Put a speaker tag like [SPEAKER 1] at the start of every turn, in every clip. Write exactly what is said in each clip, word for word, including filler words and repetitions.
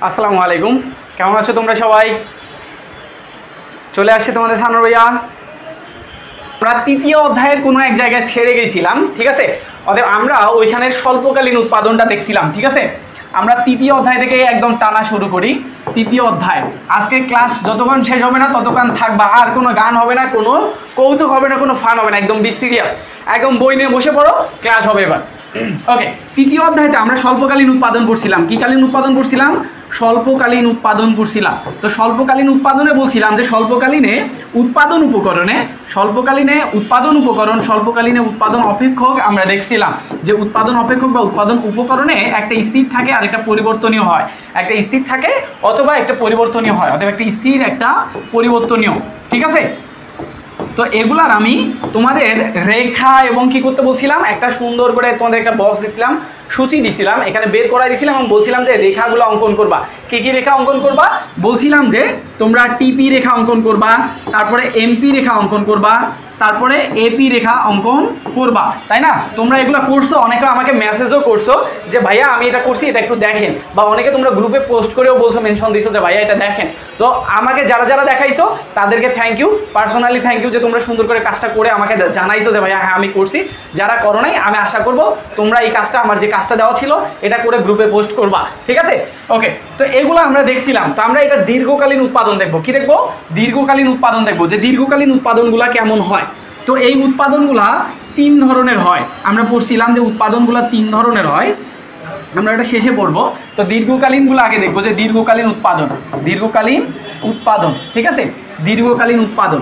[SPEAKER 1] আসসালামু আলাইকুম, কেমন আছো তোমরা সবাই? চলে আসছে তোমাদের সানোর ভাইয়া। আমরা তৃতীয় অধ্যায়ের কোনো এক জায়গায় ছেড়ে গেছিলাম, ঠিক আছে? অতএব আমরা ওইখানের স্বল্পকালীন উৎপাদনটা দেখছিলাম, ঠিক আছে? আমরা তৃতীয় অধ্যায় থেকে একদম টানা শুরু করি। তৃতীয় অধ্যায় আজকে ক্লাস যতক্ষণ শেষ হবে না ততক্ষণ থাকবা, আর কোনো গান হবে না, কোনো কৌতুক হবে না, কোনো ফান হবে না, একদম বি সিরিয়াস, একদম বই নিয়ে বসে পড়ো, ক্লাস হবে এবার। ওকে, তৃতীয় অধ্যায়তে আমরা স্বল্পকালীন উৎপাদন পড়ছিলাম। কি কালীন উৎপাদন পড়ছিলাম? স্বল্পকালীন উৎপাদন পড়ছিলাম। তো স্বল্পকালীন উৎপাদনে বলছিলাম যে স্বল্পকালীনে উৎপাদন উপকরণে স্বল্পকালীনে উৎপাদন উপকরণ স্বল্পকালীনে উৎপাদন অপেক্ষক আমরা দেখছিলাম যে উৎপাদন অপেক্ষক বা উৎপাদন উপকরণে একটা স্থির থাকে আর একটা পরিবর্তনীয় হয়। একটা স্থির থাকে অথবা একটা পরিবর্তনীয় হয়, অথবা একটা স্থির একটা পরিবর্তনীয়, ঠিক আছে? তো এগুলার আমি তোমাদের রেখা এবং কি করতে বলছিলাম, একটা সুন্দর করে তোমাদের একটা বক্স দিছিলাম, সূচি দিছিলাম, এখানে বের করাই দিছিলাম এবং বলছিলাম যে রেখাগুলো অঙ্কন করবা। কি কি রেখা অঙ্কন করবা? বলছিলাম যে তোমরা টিপি রেখা অঙ্কন করবা, তারপরে এমপি রেখা অঙ্কন করবা, তারপরে এপি রেখা অঙ্কন করবা, তাই না? তোমরা এগুলো করছো, অনেকে আমাকে মেসেজও করছো যে ভাইয়া আমি এটা করছি, এটা একটু দেখেন, বা অনেকে তোমরা গ্রুপে পোস্ট করেও বলছো, মেনশন দিছো যে ভাইয়া এটা দেখেন। তো আমাকে যারা যারা দেখাইছো তাদেরকে thank you, personally thank you যে তোমরা সুন্দর করে কাজটা করে আমাকে জানাইছো যে ভাইয়া হ্যাঁ আমি করছি। যারা করো নাই, আমি আশা করব তোমরা এই কাজটা, আমার যে কাজটা দেওয়া ছিল এটা করে গ্রুপে পোস্ট করবা, ঠিক আছে? ওকে, তো এগুলো আমরা দেখছিলাম। তো আমরা এটা দীর্ঘকালীন উৎপাদন দেখবো। কি দেখবো? দীর্ঘকালীন উৎপাদন দেখবো, যে দীর্ঘকালীন উৎপাদনগুলা কেমন হয়। তো এই উৎপাদনগুলা তিন ধরনের হয়। আমরা পড়ছিলাম যে উৎপাদনগুলা তিন ধরনের হয়, আমরা এটা শেষে পড়বো। তো দীর্ঘকালীনগুলো আগে দেখবো, যে দীর্ঘকালীন উৎপাদন দীর্ঘকালীন উৎপাদন ঠিক আছে? দীর্ঘকালীন উৎপাদন,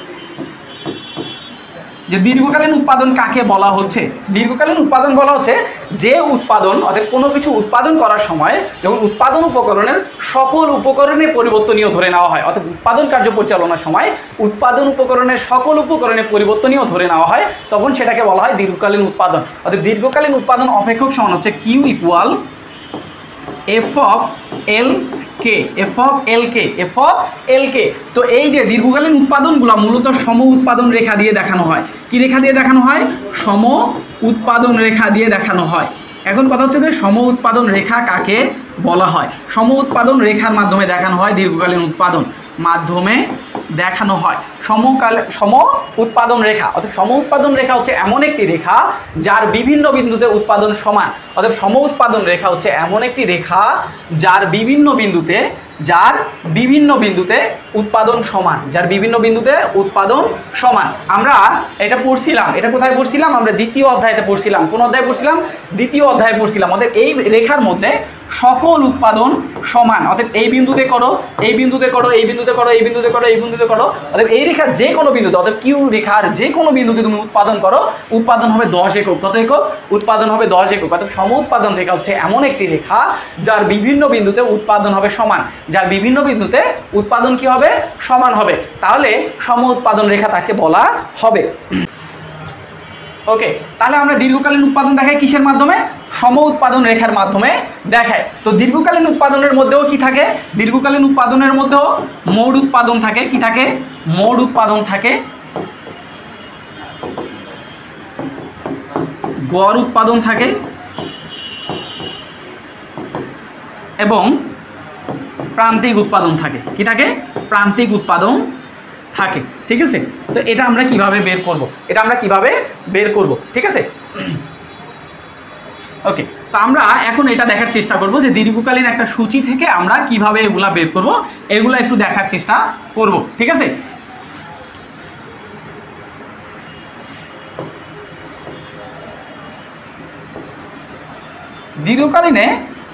[SPEAKER 1] যে দীর্ঘকালীন উৎপাদন কাকে বলা হচ্ছে? দীর্ঘকালীন উৎপাদন বলা হচ্ছে যে উৎপাদন, অর্থাৎ কোনো কিছু উৎপাদন করার সময় যেমন উৎপাদন উপকরণের সকল উপকরণে পরিবর্তনীয় ধরে নেওয়া হয়, অর্থাৎ উৎপাদন কার্য পরিচালনার সময় উৎপাদন উপকরণের সকল উপকরণে পরিবর্তনীয় ধরে নেওয়া হয়, তখন সেটাকে বলা হয় দীর্ঘকালীন উৎপাদন। অর্থাৎ দীর্ঘকালীন উৎপাদন অপেক্ষক সমান হচ্ছে Q equal F of L K, F of L K, F of L K. তো এই যে দীর্ঘকালীন উৎপাদনগুলো মূলত সম উৎপাদন রেখা দিয়ে দেখানো হয়। কি রেখা দিয়ে দেখানো হয়? সম উৎপাদন রেখা দিয়ে দেখানো হয়। এখন কথা হচ্ছে যে সম উৎপাদন রেখা কাকে বলা হয়? সম উৎপাদন রেখার মাধ্যমে দেখানো হয় দীর্ঘকালীন উৎপাদন, মাধ্যমে দেখানো হয় সমকাল সম উৎপাদন রেখা। অর্থাৎ সম উৎপাদন রেখা হচ্ছে এমন একটি রেখা যার বিভিন্ন বিন্দুতে উৎপাদন সমান। অর্থাৎ সম উৎপাদন রেখা হচ্ছে এমন একটি রেখা যার বিভিন্ন বিন্দুতে যার বিভিন্ন বিন্দুতে উৎপাদন সমান, যার বিভিন্ন বিন্দুতে উৎপাদন সমান। আমরা এটা পড়ছিলাম, এটা কোথায় পড়ছিলাম? আমরা দ্বিতীয় অধ্যায়তে পড়ছিলাম। কোন অধ্যায়ে পড়ছিলাম? দ্বিতীয় অধ্যায়ে পড়ছিলাম। অর্থাৎ এই রেখার মধ্যে সকল উৎপাদন সমান। অর্থাৎ এই বিন্দুতে করো, এই বিন্দুতে করো, এই বিন্দুতে করো, এই বিন্দুতে করো, এই বিন্দুতে করো, অর্থাৎ এই রেখার যে কোনো বিন্দুতে, অর্থাৎ কিউ রেখার যে কোনো বিন্দুতে তুমি উৎপাদন করো, উৎপাদন হবে দশ একক। কত একক? উৎপাদন হবে দশ একক। অর্থাৎ সম উৎপাদন রেখা হচ্ছে এমন একটি রেখা যার বিভিন্ন বিন্দুতে উৎপাদন হবে সমান, যার বিভিন্ন বিন্দুতে উৎপাদন কি হবে? সমান হবে। তাহলে সম উৎপাদন রেখা তাকে বলা হবে। ওকে, তাহলে আমরা দীর্ঘকালীন উৎপাদন দেখাই কিসের মাধ্যমে? সম উৎপাদন রেখার মাধ্যমে দেখায়। তো দীর্ঘকালীন উৎপাদনের মধ্যেও কি থাকে? দীর্ঘকালীন উৎপাদনের মধ্যেও মোট উৎপাদন থাকে। কি থাকে? মোট উৎপাদন থাকে, গড় উৎপাদন থাকে এবং প্রান্তিক উৎপাদন থাকে। কি থাকে? প্রান্তিক উৎপাদন থাকে, ঠিক আছে? তো এটা আমরা কিভাবে বের করব? এটা আমরা কিভাবে বের করব, ঠিক আছে? ওকে, তো আমরা এখন এটা দেখার চেষ্টা করব যে দীর্ঘকালীন একটা সূচি থেকে আমরা কিভাবে এগুলা বের করব, এগুলো একটু দেখার চেষ্টা করব, ঠিক আছে? দীর্ঘকালীনে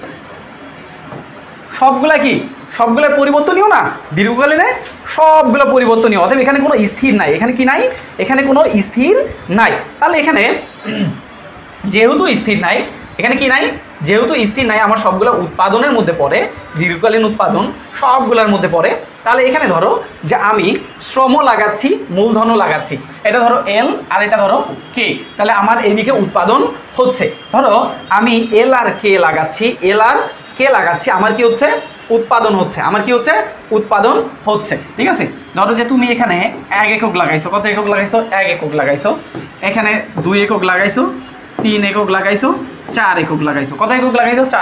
[SPEAKER 1] সবগুলা কি? সবগুলো পরিবর্তনীয় না? দীর্ঘকালীনে সবগুলো পরিবর্তনীয়, অতএব এখানে কোনো স্থির নাই। এখানে কি নাই? এখানে কোনো স্থির নাই। তাহলে এখানে যেহেতু স্থির নাই, এখানে কি নাই? যেহেতু স্থির নাই, আমার সবগুলো উৎপাদনের মধ্যে পড়ে, দীর্ঘকালীন উৎপাদন সবগুলোর মধ্যে পড়ে। তাহলে এখানে ধরো যে আমি শ্রম লাগাচ্ছি, মূলধনও লাগাচ্ছি, এটা ধরো এল আর এটা ধরো কে। তাহলে আমার এইদিকে উৎপাদন হচ্ছে। ধরো আমি এল আর কে লাগাচ্ছি, এল আর কে লাগাচ্ছি, আমার কি হচ্ছে? উৎপাদন হচ্ছে। আমার কি হচ্ছে? উৎপাদন হচ্ছে, ঠিক আছে? ধরো যে তুমি এখানে এক একক লাগাইছো। কত একক লাগাইছো? এক একক লাগাইছো। এখানে দুই একক লাগাইছো, তিন একক লাগাইছো, চার একক লাগাইছো। কত একক লাগাইছো? চার একক।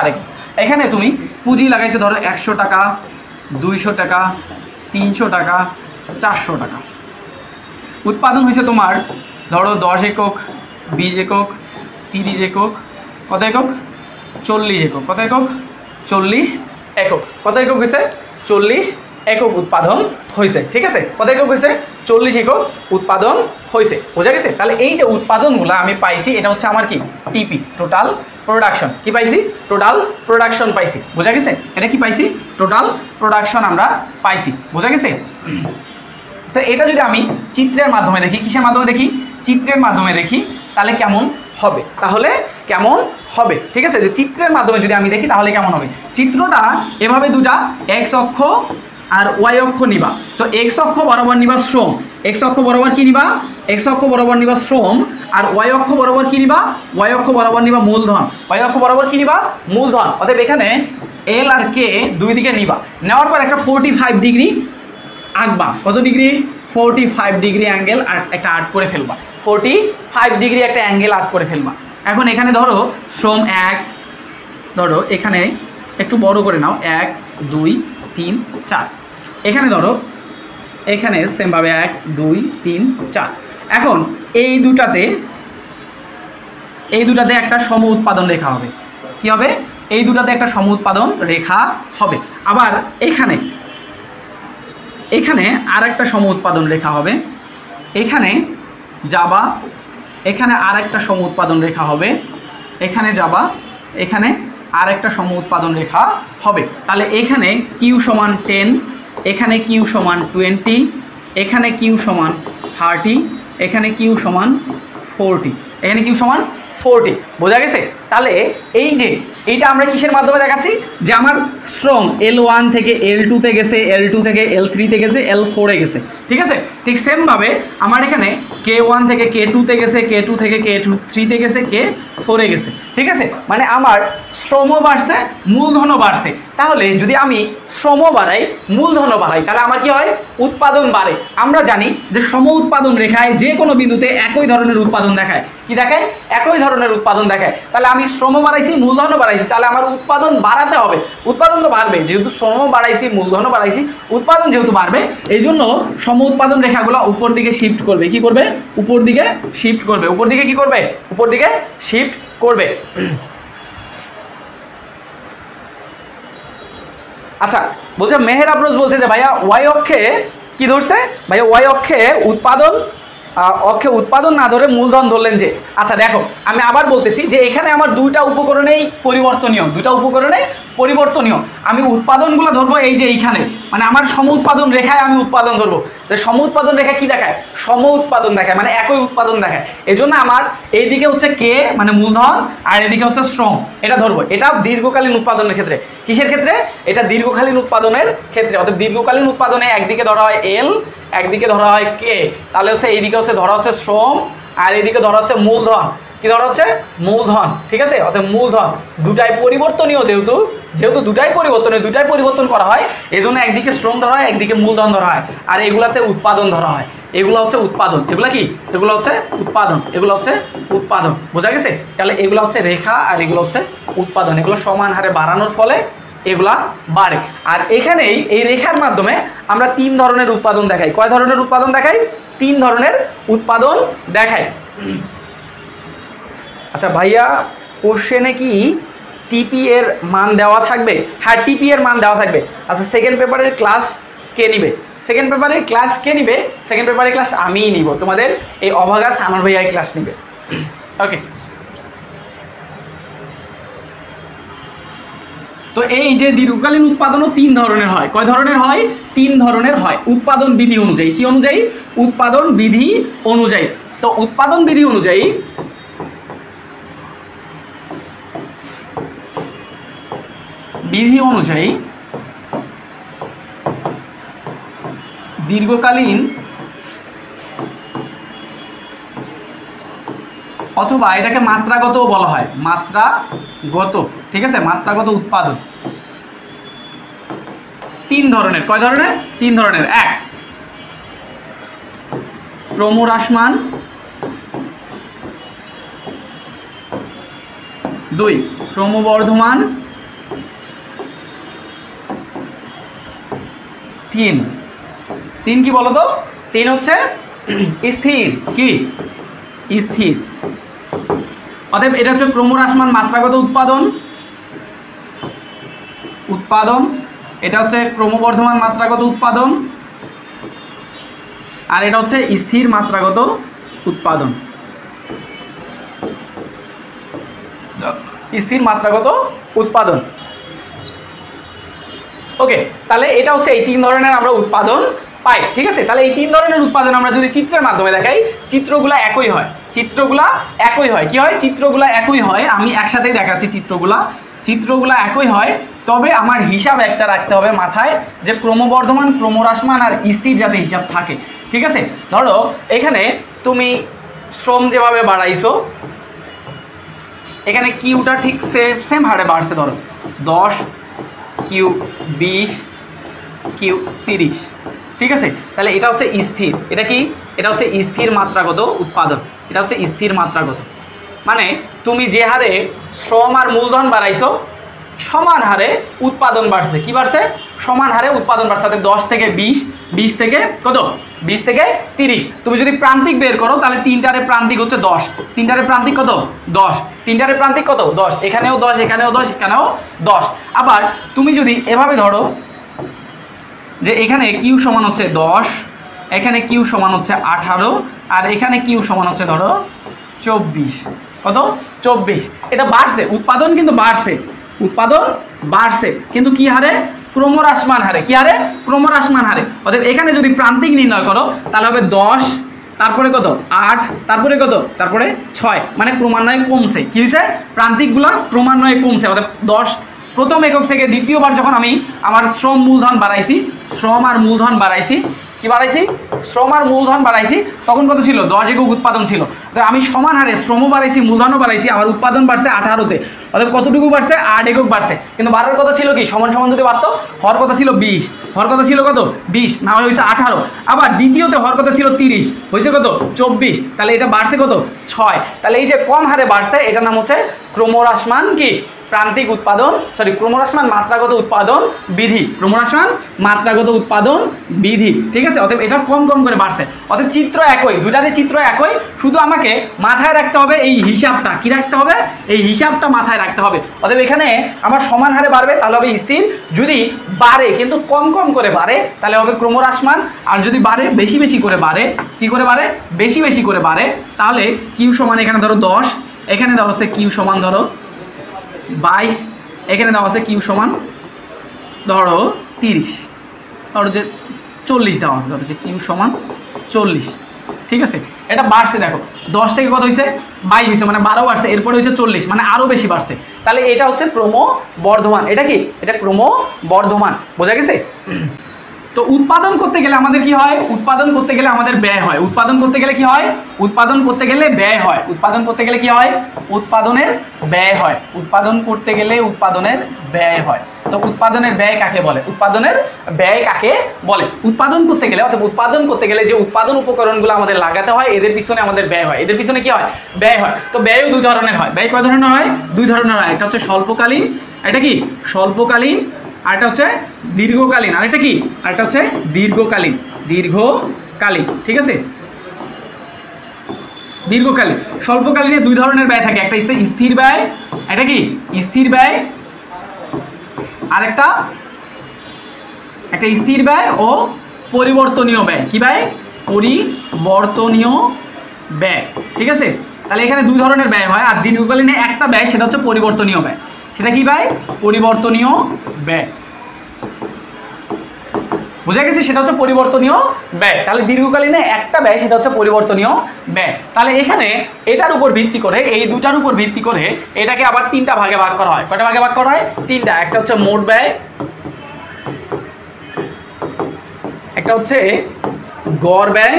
[SPEAKER 1] এখানে তুমি পুঁজি লাগাইছো ধরো একশো টাকা, দুইশো টাকা, তিনশো টাকা, চারশো টাকা। উৎপাদন হয়েছে তোমার ধরো দশ একক, বিশ একক, তিরিশ একক, কত একক? চল্লিশ একক। কত একক? চল্লিশ একক। কত একক হয়েছে? চল্লিশ একক উৎপাদন হয়েছে। ঠিক আছে, কত একক হয়েছে? চল্লিশ একক উৎপাদন হয়েছে। বোঝা গেছে? তাহলে এই যে উৎপাদনগুলো আমি পাইছি এটা হচ্ছে আমার কি? টিপি, টোটাল প্রোডাকশন। কি পাইছি? টোটাল প্রোডাকশন পাইছি। বোঝা গেছে? এটা কি পাইছি? টোটাল প্রোডাকশন আমরা পাইছি। বোঝা গেছে? তো এটা যদি আমি চিত্রের মাধ্যমে দেখি, কিসের মাধ্যমে দেখি? চিত্রের মাধ্যমে দেখি, তাহলে কেমন হবে? তাহলে কেমন হবে? ঠিক আছে, যে চিত্রের মাধ্যমে যদি আমি দেখি তাহলে কেমন হবে? চিত্রটা এভাবে দুটা এক্স অক্ষ আর ওয়াই অক্ষ নিবা। তো এক্স অক্ষ বরাবর নিবা শ্রম, এক্স অক্ষ বরাবর কি নিবা? এক্স অক্ষ বরাবর নিবা শ্রম, আর ওয়াই অক্ষ বরাবর কি নিবা? ওয়াই অক্ষ বরাবর নিবা মূলধন। ওয়াই অক্ষ বরাবর কি নিবা? মূলধন। অতএব এখানে এল আর কে দুই দিকে নিবা। নেওয়ার পর একটা ফোরটি ফাইভ ডিগ্রি আঁকবা। কত degree? Forty five degree angle আর একটা আর্ট করে ফেলবা। ফোরটি ফাইভ ডিগ্রি একটা অ্যাঙ্গেল আর্ট করে ফেলবা। এখন এখানে ধরো শ্রম এক, ধরো এখানে একটু বড় করে নাও, এক, দুই, তিন, চার। এখানে ধরো এখানে সেমভাবে এক, দুই, তিন, চার। এখন এই দুটাতে এই দুটাতে একটা সম উৎপাদন রেখা হবে। কি হবে? এই দুটাতে একটা সম উৎপাদন রেখা হবে। আবার এখানে এখানে আর একটা সম উৎপাদন রেখা হবে। এখানে যাবা, এখানে আর একটা সম উৎপাদন রেখা হবে। এখানে যাবা, এখানে আর একটা সম উৎপাদন রেখা হবে। তাহলে এখানে কিউ সমান টেন, এখানে কিউ সমান টোয়েন্টি, এখানে কিউ সমান থার্টি, এখানে কিউ সমান ফোরটি, এখানে কিউ সমান ফোরটি। বোঝা গেছে? তাহলে এই যে এইটা আমরা কিসের মাধ্যমে দেখাচ্ছি? যে আমার শ্রম এল ওয়ান থেকে এল টুতে গেছে, এল টু থেকে এল থ্রিতে গেছে, এল ফোরে গেছে। ঠিক আছে, ঠিক সেমভাবে আমার এখানে কে ওয়ান থেকে কে টুতে গেছে, কে টু থেকে কে টু থ্রিতে গেছে, কে ফোরে গেছে। ঠিক আছে, মানে আমার শ্রমও বাড়ছে, মূলধনও বাড়ছে। তাহলে যদি আমি শ্রম বাড়াই, মূলধনও বাড়াই, তাহলে আমার কি হয়? উৎপাদন বাড়ে। আমরা জানি যে সম উৎপাদন রেখায় যে কোনো বিন্দুতে একই ধরনের উৎপাদন দেখায়। কি দেখায়? একই ধরনের উৎপাদন দেখায়। তাহলে আমি শ্রম বাড়াইছি, মূলধনও বাড়াইছি, তাহলে আমার উৎপাদন বাড়াতে হবে। উৎপাদন তো বাড়বে, যেহেতু শ্রম বাড়াইছি, মূলধনও বাড়াইছি, উৎপাদন যেহেতু বাড়বে, এই জন্য সম উৎপাদন রেখাগুলো উপর দিকে শিফট করবে। কি করবে? উপর দিকে শিফট করবে। উপর দিকে কি করবে? উপর দিকে শিফট করবে। আচ্ছা, বলছে মেহের আফরোজ বলছে যে ভাইয়া ওয়াই অক্ষে কি ধরছে? ভাইয়া ওয়াই অক্ষে উৎপাদন অক্ষে উৎপাদন না ধরে মূলধন ধরলেন যে। আচ্ছা দেখো, আমি আবার বলতেছি যে এখানে আমার দুইটা উপকরণেই পরিবর্তনীয়, দুইটা উপকরণে পরিবর্তনীয়। আমি উৎপাদনগুলো ধরবো এই যে এইখানে, মানে আমার সম উৎপাদন রেখায় আমি উৎপাদন ধরবো। সম উৎপাদন রেখা কি দেখায়? সম উৎপাদন দেখায়, মানে একই উৎপাদন দেখায়। এই জন্য আমার এইদিকে হচ্ছে কে মানে মূলধন, আর এদিকে হচ্ছে শ্রম, এটা ধরবো। এটা দীর্ঘকালীন উৎপাদনের ক্ষেত্রে। কিসের ক্ষেত্রে? এটা দীর্ঘকালীন উৎপাদনের ক্ষেত্রে। অর্থাৎ দীর্ঘকালীন উৎপাদনে একদিকে ধরা হয় এল, একদিকে ধরা হয় কে। তাহলে হচ্ছে এইদিকে হচ্ছে ধরা হচ্ছে শ্রম, আর এইদিকে ধরা হচ্ছে মূলধন। কি ধরা হচ্ছে? মূলধন। ঠিক আছে, অর্থাৎ মূলধন দুটাই পরিবর্তনীয়, যেহেতু যেহেতু দুটাই পরিবর্তনীয়, দুটাই পরিবর্তন করা হয়, এই জন্য একদিকে শ্রম ধরা হয়, একদিকে মূলধন ধরা হয়, আর এগুলাতে উৎপাদন ধরা হয়। এগুলো হচ্ছে উৎপাদন। এগুলা কি? এগুলো হচ্ছে উৎপাদন। এগুলো হচ্ছে উৎপাদন। বোঝা গেছে? তাহলে এগুলো হচ্ছে রেখা, আর এগুলো হচ্ছে উৎপাদন। এগুলো সমান হারে বাড়ানোর ফলে এগুলা বাড়ে। আর এখানেই এই রেখার মাধ্যমে আমরা তিন ধরনের উৎপাদন দেখাই। কয় ধরনের উৎপাদন দেখাই? তিন ধরনের উৎপাদন দেখাই। আচ্ছা ভাইয়া, কোশ্চেনে কি টিপি এর মান দেওয়া থাকবে? হ্যাঁ, টিপি এর মান দেওয়া থাকবে। আচ্ছা, সেকেন্ড পেপারের ক্লাস কে নিবে? সেকেন্ড পেপারের ক্লাস কে নিবে? সেকেন্ড পেপারের ক্লাস আমিই নিব। তোমাদের এই অভাগা সামার ভাইয়া ক্লাস নিবে। ওকে, তো এই যে দীর্ঘকালীন উৎপাদনও তিন ধরনের হয়। কয় ধরনের হয়? তিন ধরনের হয়, উৎপাদন বিধি অনুযায়ী। কি অনুযায়ী? উৎপাদন বিধি অনুযায়ী। তো উৎপাদন বিধি অনুযায়ী বিধি অনুযায়ী দীর্ঘকালীন অথবা এটাকে মাত্রাগতও বলা হয়, মাত্রাগত। ঠিক আছে, মাত্রাগত উৎপাদন তিন ধরনের। কয় ধরনের? তিন ধরনের। এক, ক্রমহ্রাসমান। দুই, ক্রমবর্ধমান। তিন তিন কি বলো তো? তিন হচ্ছে স্থির, কি স্থির। অতএব এটা হচ্ছে ক্রমহ্রাসমান মাত্রাগত উৎপাদন, উৎপাদন এটা হচ্ছে ক্রমবর্ধমান মাত্রাগত উৎপাদন, আর এটা হচ্ছে স্থির মাত্রাগত উৎপাদন, স্থির মাত্রাগত উৎপাদন। ওকে, তাহলে এটা হচ্ছে এই তিন ধরনের আমরা উৎপাদন পাই, ঠিক আছে। তাহলে এই তিন ধরনের উৎপাদন আমরা যদি চিত্রের মাধ্যমে দেখাই, চিত্রগুলা একই হয়, চিত্রগুলা একই হয়। কি হয়? চিত্রগুলা একই হয়। আমি একসাথেই দেখাচ্ছি চিত্রগুলা, চিত্রগুলা একই হয়। তবে আমার হিসাব একটা রাখতে হবে মাথায়, যে ক্রমবর্ধমান, ক্রমহ্রাসমান আর স্থির যাতে হিসাব থাকে, ঠিক আছে। ধরো এখানে তুমি শ্রম যেভাবে বাড়াইছো, এখানে কিউটা ঠিক সেম সেম হারে বাড়ছে। ধরো দশ, কিউ বিশ, কিউ তিরিশ, ঠিক আছে। তাহলে এটা হচ্ছে স্থির। এটা কি? এটা হচ্ছে স্থির মাত্রাগত উৎপাদন, এটা হচ্ছে স্থির মাত্রাগত। মানে তুমি যে হারে শ্রম আর মূলধন বাড়াইছো, সমান হারে উৎপাদন বাড়ছে। কি বাড়ছে? সমান হারে উৎপাদন বাড়ছে। অর্থাৎ দশ থেকে বিশ, বিশ থেকে কত? বিশ থেকে তিরিশ। তুমি যদি প্রান্তিক বের করো, তাহলে তিনটারে প্রান্তিক হচ্ছে দশ, তিনটারে প্রান্তিক কত? দশ, তিনটারে প্রান্তিক কত? দশ। এখানেও দশ, এখানেও দশ, এখানেও দশ। আবার তুমি যদি এভাবে ধরো যে এখানে কিউ সমান হচ্ছে দশ, এখানে কিউ সমান হচ্ছে আঠারো, আর এখানে কিউ সমান হচ্ছে ধরো চব্বিশ। কত? চব্বিশ। এটা বাড়ছে, উৎপাদন কিন্তু বাড়ছে, উৎপাদন বাড়ছে, কিন্তু কি হারে? ক্রমহ্রাসমান হারে। কি হারে? ক্রমহ্রাসমান হারে। অর্থাৎ এখানে যদি প্রান্তিক নির্ণয় করো, তাহলে হবে দশ, তারপরে কত? আট, তারপরে কত? তারপরে ছয়। মানে ক্রমান্বয়ে কমছে। কি হয়েছে? প্রান্তিকগুলো ক্রমান্বয়ে কমছে। অর্থাৎ দশ প্রথম একক থেকে দ্বিতীয়বার যখন আমি আমার শ্রম মূলধন বাড়াইছি, শ্রম আর মূলধন বাড়াইছি, কি বাড়াইছি? শ্রম আর মূলধন বাড়াইছি, তখন কত ছিল? দশ একক উৎপাদন ছিল। আমি সমান হারে শ্রমও বাড়াইছি, মূলধনও বাড়াইছি, আমার উৎপাদন বাড়ছে আঠারোতে। অর্থাৎ কতটুকু বাড়ছে? আট একক বাড়ছে। কিন্তু বাড়ার কথা ছিল কি? সমান সমান যদি বাড়তো, হওয়ার কথা ছিল বিশ, হওয়ার কথা ছিল কত? বিশ, না হয়েছে আঠারো। আবার দ্বিতীয়তে হওয়ার কথা ছিল তিরিশ, হয়েছে কত? চব্বিশ। তাহলে এটা বাড়ছে কত? ছয়। তাহলে এই যে কম হারে বাড়ছে, এটার নাম হচ্ছে ক্রমহ্রাসমান কি প্রান্তিক উৎপাদন, সরি ক্রমহ্রাসমান মাত্রাগত উৎপাদন বিধি, ক্রমহ্রাসমান মাত্রাগত উৎপাদন বিধি, ঠিক আছে। অতএব এটা কম কম করে বাড়ছে। অতএব চিত্র একই, দুটারই চিত্র একই, শুধু আমাকে মাথায় রাখতে হবে এই হিসাবটা। কি রাখতে হবে? এই হিসাবটা মাথায় রাখতে হবে। অতএব এখানে আমার সমান হারে বাড়বে, তাহলে হবে স্থির। যদি বাড়ে কিন্তু কম কম করে বাড়ে, তাহলে হবে ক্রমহ্রাসমান। আর যদি বাড়ে বেশি বেশি করে বাড়ে, কি করে বাড়ে? বেশি বেশি করে বাড়ে, তাহলে কিউ সমান এখানে ধরো দশ, এখানে দেওয়া হচ্ছে কিউ সমান ধরো বাইশ, এখানে দেওয়া আছে কিউ সমান ধরো তিরিশ, ধরো যে চল্লিশ দেওয়া আছে, ধরো যে কিউ সমান চল্লিশ, ঠিক আছে। এটা বাড়ছে, দেখো দশ থেকে কত হয়েছে? বাইশ হয়েছে, মানে বারো বাড়ছে, এরপরে হয়েছে চল্লিশ, মানে আরও বেশি বাড়ছে। তাহলে এটা হচ্ছে ক্রমবর্ধমান। এটা কি? এটা ক্রমবর্ধমান। বোঝা গেছে? তো উৎপাদন করতে গেলে আমাদের কি হয়? উৎপাদন করতে গেলে আমাদের ব্যয় হয়। উৎপাদন করতে গেলে কি হয়? উৎপাদন করতে গেলে ব্যয় হয়। উৎপাদন করতে গেলে কি হয়? উৎপাদনের ব্যয় হয়। উৎপাদন করতে গেলে উৎপাদনের ব্যয় হয়। তো উৎপাদনের ব্যয় কাকে বলে? উৎপাদনের ব্যয় কাকে বলে? উৎপাদন করতে গেলে, অর্থাৎ উৎপাদন করতে গেলে যে উৎপাদন উপকরণগুলো আমাদের লাগাতে হয়, এদের পিছনে আমাদের ব্যয় হয়। এদের পিছনে কি হয়? ব্যয় হয়। তো ব্যয়ও দুই ধরনের হয়। ব্যয় কয় ধরনের হয়? দুই ধরনের হয়। একটা হচ্ছে স্বল্পকালীন, এটা কি স্বল্পকালীন, আর এটা হচ্ছে দীর্ঘকালীন, আর এটা কি? আর এটা হচ্ছে দীর্ঘকালীন, দীর্ঘকালীন, ঠিক আছে। দীর্ঘকালীন, স্বল্পকালীনে দুই ধরনের ব্যয় থাকে। একটা হচ্ছে স্থির ব্যয়, এটা কি স্থির ব্যয়, আর একটা একটা স্থির ব্যয় ও পরিবর্তনীয় ব্যয়। কি ব্যয়? পরিবর্তনীয় ব্যয়, ঠিক আছে। তাহলে এখানে দুই ধরনের ব্যয় হয়। আর দীর্ঘকালীনে একটা ব্যয়, সেটা হচ্ছে পরিবর্তনীয় ব্যয়। সেটা কি ব্যয়? পরিবর্তনীয় ব্যয়। বুঝা গেছে? সেটা হচ্ছে পরিবর্তনীয় ব্যয়। তাহলে দীর্ঘকালীনে একটা ব্যয়, সেটা হচ্ছে পরিবর্তনীয় ব্যয়। তাহলে এখানে এটার উপর ভিত্তি করে, এই দুটার উপর ভিত্তি করে এটাকে আবার তিনটা ভাগে ভাগ করা হয়। কয়টা ভাগে ভাগ করা হয়? তিনটা। একটা হচ্ছে মোট ব্যয়, একটা হচ্ছে গড় ব্যয়,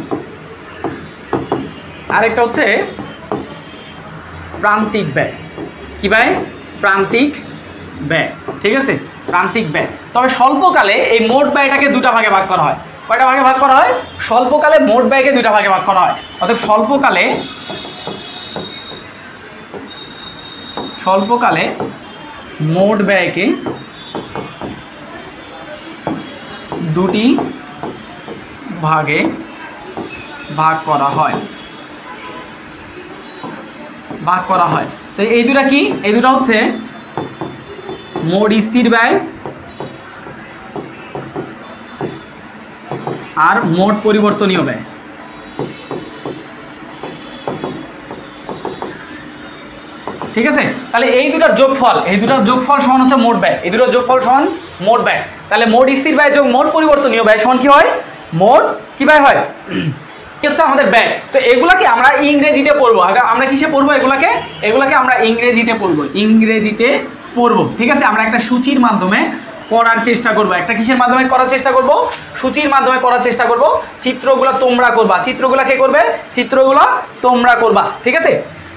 [SPEAKER 1] আর একটা হচ্ছে প্রান্তিক ব্যয়। কি ব্যয়? প্রান্তিক ব্যয়, ঠিক আছে, প্রান্তিক ব্যয়। তবে স্বল্পকালে এই মোট ব্যয়টাকে দুটা ভাগে ভাগ করা হয়। কয়টা ভাগে ভাগ করা হয়? স্বল্পকালে মোট ব্যয়কে দুটা ভাগে ভাগ করা হয়। অর্থাৎ স্বল্পকালে স্বল্পকালে মোট ব্যয়কে দুটি ভাগে ভাগ করা হয় ভাগ করা হয় তো এই দুটা কি এই দুটা হচ্ছে মোট স্থির ব্যয় আর মোট পরিবর্তনীয় ব্যয় ঠিক আছে তাহলে এই দুটার যোগফল এই দুটার যোগফল সমান হচ্ছে মোট ব্যয় এই দুটার যোগফল সমান মোট ব্যয় তাহলে মোট স্থির ব্যয় যোগ মোট পরিবর্তনীয় ব্যয় সমান কি হয় মোট কি ব্যয় হয় হচ্ছে আমাদের ব্যয় তো এগুলাকে আমরা ইংরেজিতে পড়বো আমরা কিসে পড়বো এগুলাকে এগুলাকে আমরা ইংরেজিতে পড়বো ইংরেজিতে পড়বো ঠিক আছে আমরা একটা সূচির মাধ্যমে করার চেষ্টা করব একটা কিসের মাধ্যমে করার চেষ্টা করব সূচির মাধ্যমে করার চেষ্টা করব চিত্রগুলো তোমরা করবা চিত্রগুলো কে করবে চিত্রগুলো তোমরা করবা ঠিক আছে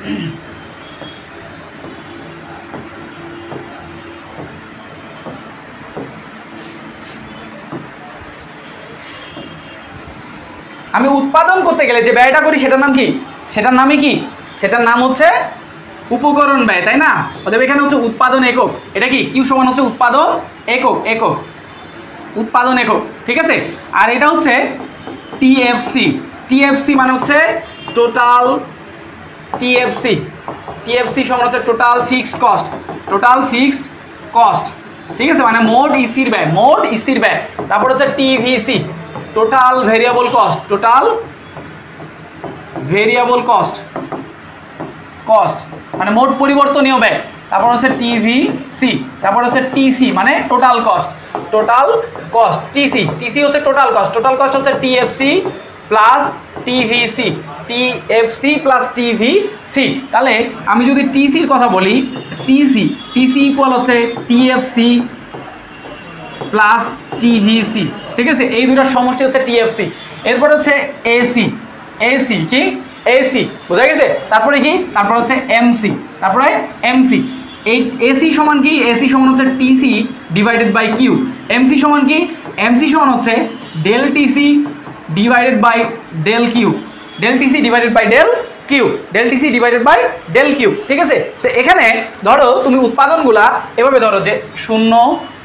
[SPEAKER 1] আমি উৎপাদন করতে গেলে যে ব্যয়টা করি সেটার নাম কি সেটার নামই কি সেটার নাম হচ্ছে উপকরণ ব্যয় তাই না অতএব এখানে হচ্ছে উৎপাদন একক এটা কি কিউ সমান হচ্ছে উৎপাদন একক একক উৎপাদন একক ঠিক আছে আর এটা হচ্ছে টিএফসি টিএফসি মানে হচ্ছে টোটাল টিএফসি টিএফসি সমান হচ্ছে total fixed cost total fixed cost ঠিক আছে মানে মোট স্থির ব্যয় মোট স্থির ব্যয় তারপর হচ্ছে TVC total variable cost total variable cost cost মানে মোট পরিবর্তনীয় ব্যয় তারপর হচ্ছে টিভিসি তারপর হচ্ছে টিসি মানে total cost total cost TC TC হচ্ছে টোটাল কস্ট টোটাল কস্ট হচ্ছে TFC plus TVC TFC plus TVC তাহলে আমি যদি টিসির কথা বলি টিসি টিসি ইকুয়াল হচ্ছে টিএফসি প্লাস টিভিসি ঠিক আছে এই দুটার সমষ্টি হচ্ছে টিএফসি এরপর হচ্ছে এসি এসি কি এসি বোঝা গেছে তারপরে কি তারপর হচ্ছে এমসি তারপরে এমসি এই এসি সমান কি এসি সমান হচ্ছে TC divided by Q MC সমান কি এমসি সমান হচ্ছে del TC divided by del Q del TC divided by del Q del TC divided by del Q ঠিক আছে তো এখানে ধরো তুমি উৎপাদনগুলা এভাবে ধরো যে শূন্য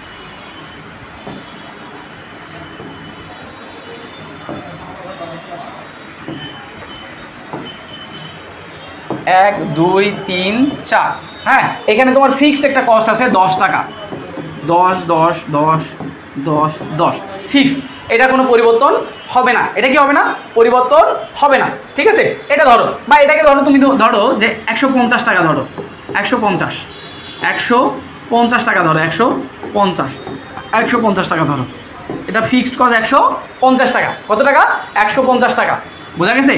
[SPEAKER 1] এক দুই তিন চার হ্যাঁ এখানে তোমার ফিক্সড একটা কস্ট আছে দশ টাকা দশ দশ দশ দশ দশ ফিক্সড এটা কোনো পরিবর্তন হবে না এটা কি হবে না পরিবর্তন হবে না ঠিক আছে এটা ধরো বা এটাকে ধরো তুমি ধরো যে একশো পঞ্চাশ টাকা ধরো একশো পঞ্চাশ একশো পঞ্চাশ টাকা ধরো একশো পঞ্চাশ একশো পঞ্চাশ টাকা ধরো এটা ফিক্সড কস্ট একশো পঞ্চাশ টাকা কত টাকা একশো পঞ্চাশ টাকা বোঝা গেছে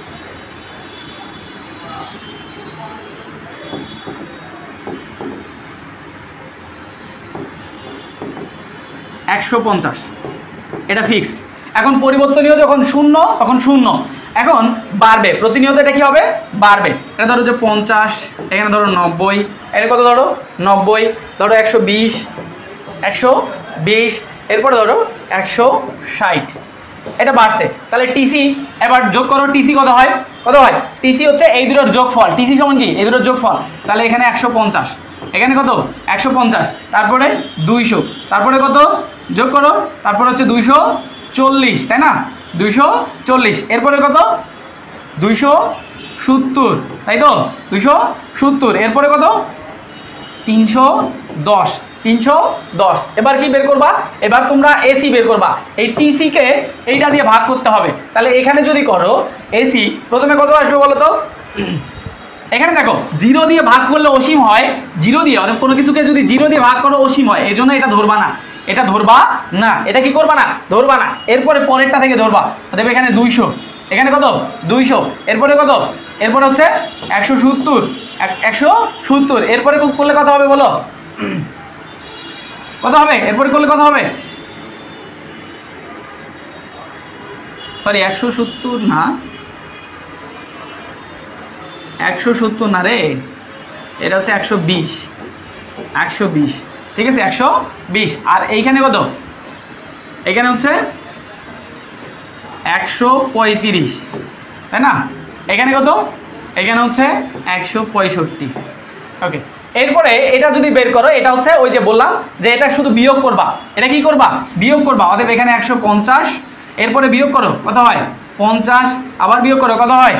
[SPEAKER 1] একশো পঞ্চাশ এটা ফিক্সড এখন পরিবর্তনীয় যখন শূন্য তখন শূন্য এখন বাড়বে প্রতিনিয়ত এটা কি হবে বাড়বে এটা ধরো যে পঞ্চাশ এখানে ধরো নব্বই এটা কত ধরো নব্বই ধরো একশো বিশ একশো বিশ এরপরে ধরো একশো ষাট এটা বাড়ছে তাহলে টিসি এবার যোগ করো টিসি কত হয় কত হয় টিসি হচ্ছে এই দুটোর যোগফল টিসি সমান কি এই দুটোর যোগফল তাহলে এখানে একশো পঞ্চাশ এখানে কত একশো পঞ্চাশ তারপরে দুইশো তারপরে কত যোগ করো তারপরে হচ্ছে দুইশো চল্লিশ তাই না দুইশো চল্লিশ এরপরে কত দুইশো সত্তর তাই তো দুইশো সত্তর এরপরে কত তিনশো দশ তিনশো দশ এবার কি বের করবা এবার তোমরা এসি বের করবা এই টিসিকে এইটা দিয়ে ভাগ করতে হবে তাহলে এখানে যদি করো এসি প্রথমে কত আসবে বলো তো এখানে দেখো জিরো দিয়ে ভাগ করলে অসীম হয় জিরো দিয়ে অর্থাৎ কোনো কিছুকে যদি জিরো দিয়ে ভাগ করো অসীম হয় এই জন্য এটা ধরবা না এটা ধরবা না এটা কি করবা না ধরবা না এরপরে পরেরটা থেকে ধরবা অর্থাৎ এখানে দুইশো এখানে কত দুইশো এরপরে কত এরপরে হচ্ছে একশো সত্তর একশো সত্তর এরপরে করলে কত হবে বলো কত হবে এরপরে করলে কত হবে সরি একশো সত্তর না একশো সত্তর না রে এটা হচ্ছে একশো বিশ একশো বিশ ঠিক আছে একশো বিশ আর এইখানে কত এখানে হচ্ছে একশো পঁয়ত্রিশ তাই না এখানে কত এখানে হচ্ছে একশো পঁয়ষট্টি ওকে এরপরে এটা যদি বের করো, এটা হচ্ছে ওই যে বললাম যে এটা শুধু বিয়োগ করবা, এটা কি করবা বিয়োগ করবা। অতএব এখানে একশো পঞ্চাশ, এরপরে বিয়োগ করো কত হয় পঞ্চাশ, আবার বিয়োগ করো কত হয়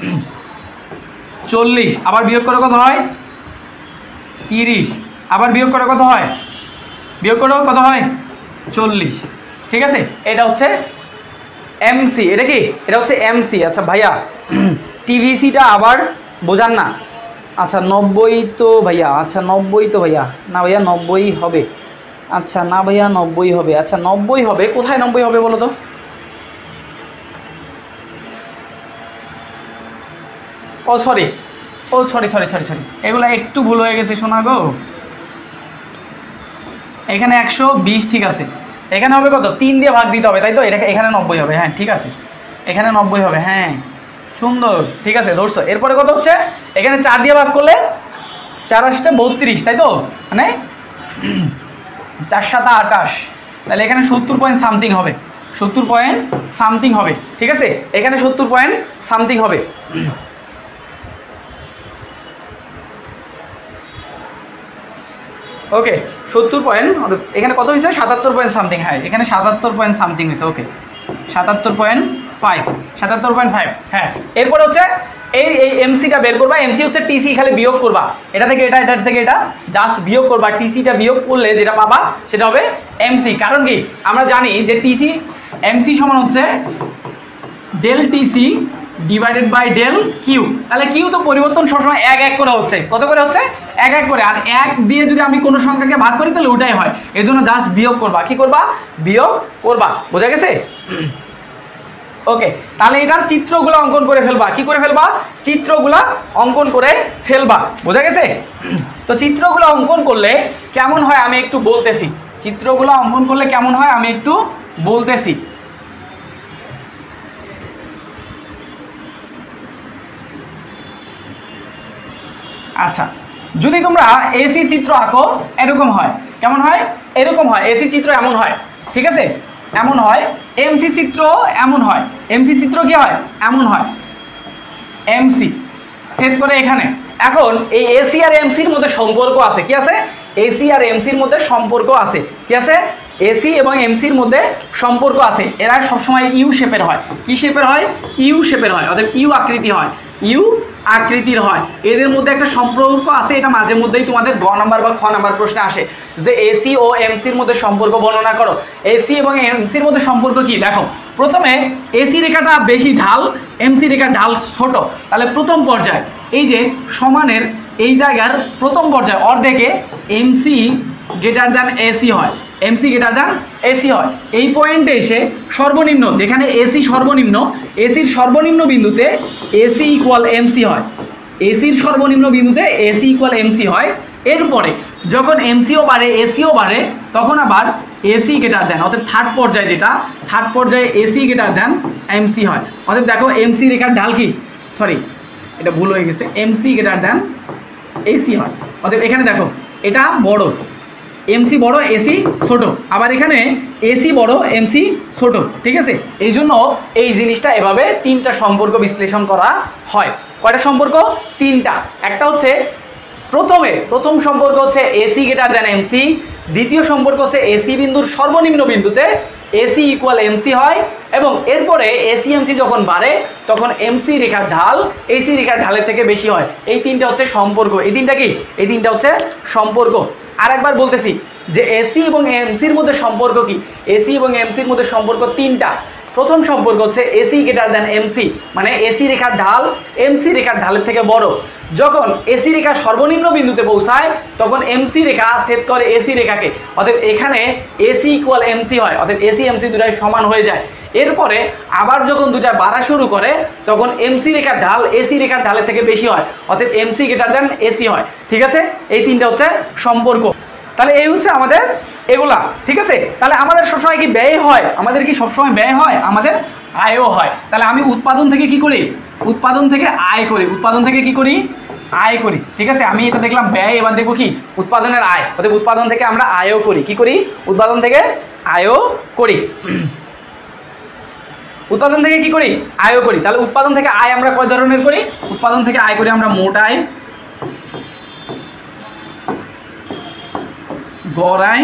[SPEAKER 1] চল্লিশ, আবার বিয়োগ করো কত হয় তিরিশ, আবার বিয়োগ করো কত হয় বিয়োগ করো কত হয় চল্লিশ। ঠিক আছে, এটা হচ্ছে এমসি। এটা কি এটা হচ্ছে এমসি। আচ্ছা ভাইয়া টিভিসিটা আবার বোঝান না। আচ্ছা নব্বই তো ভাইয়া, আচ্ছা নব্বই তো ভাইয়া, না ভাইয়া নব্বই হবে, আচ্ছা না ভাইয়া নব্বই হবে, আচ্ছা নব্বই হবে, কোথায় নব্বই হবে বলো তো? Oh sorry oh sorry sorry sorry sorry এগুলো একটু ভুল হয়ে গেছে শোনা গো। এখানে একশো বিশ, ঠিক আছে, এখানে হবে কত তিন দিয়ে ভাগ দিতে হবে, তাই তো? এটা এখানে নব্বই হবে, হ্যাঁ ঠিক আছে, এখানে নব্বই হবে, হ্যাঁ সুন্দর, ঠিক আছে ধরছো। এরপরে কত হচ্ছে এখানে চার দিয়ে ভাগ করলে চার আসটা বত্রিশ, তাই তো, মানে চার সাতা আটাশ, তাহলে এখানে সত্তর পয়েন্ট সামথিং হবে, সত্তর পয়েন্ট সামথিং হবে, ঠিক আছে, এখানে সত্তর পয়েন্ট সামথিং হবে। ওকে সত্তর পয়েন্ট, এখানে কত হয়েছে সাতাত্তর পয়েন্ট সামথিং, হ্যাঁ এখানে সাতাত্তর পয়েন্ট সামথিং হয়েছে। ওকে সাতাত্তর পয়েন্ট ফাইভ, সাতাত্তর পয়েন্ট ফাইভ, হ্যাঁ। এরপর হচ্ছে এই এই এমসিটা বের করবা। এমসি হচ্ছে টিসি, খালি বিয়োগ করবা, এটা থেকে এটা, এটা থেকে এটা জাস্ট বিয়োগ করবা। টিসিটা বিয়োগ করলে যেটা পাবা সেটা হবে এমসি। কারণ কি আমরা জানি যে টিসি এমসি সমান হচ্ছে del TC divided by del Q. তাহলে কিউ তো পরিবর্তন সবসময় এক এক করে হচ্ছে, কত করে হচ্ছে এক এক করে, আর এক দিয়ে যদি আমি কোনো সংখ্যাকে ভাগ করি তাহলে ওটাই হয়, এর জন্য জাস্ট বিয়োগ করবা। কি করবা বিয়োগ করবা, বোঝা গেছে? ওকে তাহলে এটার চিত্রগুলো অঙ্কন করে ফেলবা। কি করে ফেলবা চিত্রগুলা অঙ্কন করে ফেলবা, বোঝা গেছে? তো চিত্রগুলো অঙ্কন করলে কেমন হয় আমি একটু বলতেছি, চিত্রগুলো অঙ্কন করলে কেমন হয় আমি একটু বলতেছি। আচ্ছা যদি তোমরা এসি চিত্র আঁকো এরকম হয়, কেমন হয় এরকম হয়, এসি চিত্র এমন হয়, ঠিক আছে এমন হয়। এমসি চিত্র এমন হয়, এমসি চিত্র কি হয় এমন হয়, এমসি সেট করে এখানে। এখন এই এসি আর এমসির মধ্যে সম্পর্ক আছে, কি আছে এসি আর এমসির মধ্যে সম্পর্ক আছে, কি আছে এসি এবং এমসির মধ্যে সম্পর্ক আছে। এরা সবসময় ইউ শেপের হয়, কি শেপের হয় ইউ শেপের হয়, অর্থাৎ ইউ আকৃতি হয়, ইউ আকৃতির হয়। এদের মধ্যে একটা সম্পর্ক আছে, এটা মাঝে মধ্যেই তোমাদের গ নাম্বার বা খ নাম্বার প্রশ্নে আসে যে এসি ও এমসির মধ্যে সম্পর্ক বর্ণনা করো। এসি এবং এমসির মধ্যে সম্পর্ক কি দেখো, প্রথমে এসি রেখাটা বেশি ঢাল, এমসি রেখার ঢাল ছোট। তাহলে প্রথম পর্যায়ে এই যে সমানের এই জায়গার প্রথম পর্যায়ে অর্ধেকে এমসি গ্রেটার দ্যান এসি হয়, এমসি গ্রেটার দ্যান এসি হয়। এই পয়েন্টে এসে সর্বনিম্ন যেখানে এসি সর্বনিম্ন, এসির সর্বনিম্ন বিন্দুতে এসি ইকুয়াল এমসি হয়, এসির সর্বনিম্ন বিন্দুতে এসি ইকুয়াল এমসি হয়। এরপরে যখন এমসিও বাড়ে এসিও বাড়ে তখন আবার এসি গ্রেটার দেন, অর্থাৎ থার্ড পর্যায়ে যেটা থার্ড পর্যায়ে এসি গ্রেটার দেন এমসি হয়। অর্থাৎ দেখো এমসি রেখার ঢাল কি, সরি এটা ভুল হয়ে গেছে, এমসি গ্রেটার দেন এসি হয়। অর্থাৎ এখানে দেখো এটা বড়, এমসি বড় এসি ছোট, আবার এখানে এসি বড় এমসি ছোট, ঠিক আছে। এই জন্য এই জিনিসটা এভাবে তিনটা সম্পর্ক বিশ্লেষণ করা হয়। কয়টা সম্পর্ক তিনটা। একটা হচ্ছে প্রথমে প্রথম সম্পর্ক হচ্ছে এসি গ্রেটার দেন এমসি, দ্বিতীয় সম্পর্ক হচ্ছে এসি বিন্দুর সর্বনিম্ন বিন্দুতে এসি ইকুয়াল এমসি হয়, এবং এরপরে এসি এমসি যখন বাড়ে তখন এমসি রেখার ঢাল এসি রেখার ঢালের থেকে বেশি হয়। এই তিনটা হচ্ছে সম্পর্ক, এই তিনটা কি এই তিনটা হচ্ছে সম্পর্ক। আর একবার বলতেছি যে এসি এবং এমসির মধ্যে সম্পর্ক কি, এসি এবং এমসির মধ্যে সম্পর্ক তিনটা। প্রথম সম্পর্ক হচ্ছে এসি গ্রেটার দেন এমসি, মানে এসি রেখার ঢাল এমসি রেখার ঢালের থেকে বড়। যখন এসি রেখা সর্বনিম্ন বিন্দুতে পৌঁছায় তখন এমসি রেখা ছেদ করে এসি রেখাকে, অর্থাৎ এখানে এসি ইকুয়াল এমসি হয়, অর্থাৎ এসি এমসি দুটাই সমান হয়ে যায়। এরপরে আবার যখন দুটা বাড়া শুরু করে তখন এমসি রেখার ঢাল এসি রেখার ঢালের থেকে বেশি হয়, অর্থাৎ এমসি গ্রেটার দেন এসি হয়, ঠিক আছে। এই তিনটা হচ্ছে সম্পর্ক। তাহলে এই হচ্ছে আমাদের এগুলা, ঠিক আছে। তাহলে আমাদের সবসময় কি ব্যয় হয়, আমাদের কি সবসময় ব্যয় হয়, আমাদের আয়ও হয়। তাহলে আমি উৎপাদন থেকে কি করি, উৎপাদন থেকে আয় করি, উৎপাদন থেকে কি করি আয় করি, ঠিক আছে। আমি এটা দেখলাম ব্যয়, এবার দেখবো কি উৎপাদনের আয়, অর্থাৎ উৎপাদন থেকে আমরা আয়ও করি, কি করি উৎপাদন থেকে আয়ও করি, উৎপাদন থেকে কি করি আয়ও করি। তাহলে উৎপাদন থেকে আয় আমরা কয় ধরনের করি, উৎপাদন থেকে আয় করি আমরা মোট আয়, গড় আয়,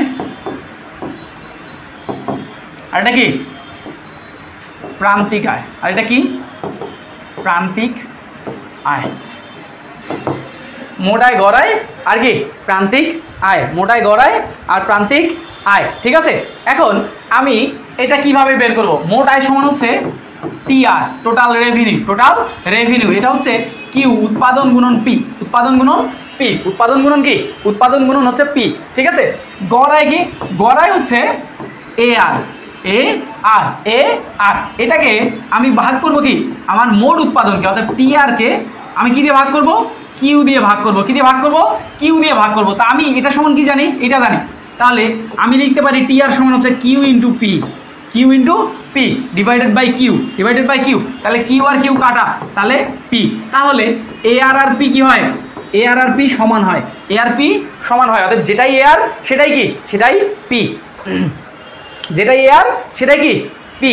[SPEAKER 1] আর এটা কি প্রান্তিক আয়, আর এটা কি প্রান্তিক আয়। মোট আয় গড় আয় আর কি প্রান্তিক আয়, মোট আয় গড় আয় আর প্রান্তিক আয়। ঠিক আছে, এখন আমি এটা কিভাবে বের করব? মোট আয় সমান হচ্ছে T R, total revenue, total revenue এটা হচ্ছে কিউ উৎপাদন গুণন পি, উৎপাদন গুণন পি, উৎপাদন গুণন কি উৎপাদন গুণন হচ্ছে পি। ঠিক আছে, গড় আয় কি গড় আয় হচ্ছে এ আর, এ আর এ আর এটাকে আমি ভাগ করব কি আমার মোট উৎপাদনকে, অর্থাৎ টি আর কে আমি কি দিয়ে ভাগ করব? কিউ দিয়ে ভাগ করব। কি দিয়ে ভাগ করব? কিউ দিয়ে ভাগ করব। তা আমি এটা সমান কি জানি? এটা জানি। তাহলে আমি লিখতে পারি টি আর সমান হচ্ছে Q into P, Q into P divided by Q, divided by Q. তাহলে কিউ আর কিউ কাটা, তাহলে পি। তাহলে এ আর আর পি কি হয়? এ আর আর পি সমান হয়, এ আর পি সমান হয়, অর্থাৎ যেটাই এ আর সেটাই কি সেটাই পি, যেটাই এ আর সেটাই কি পি।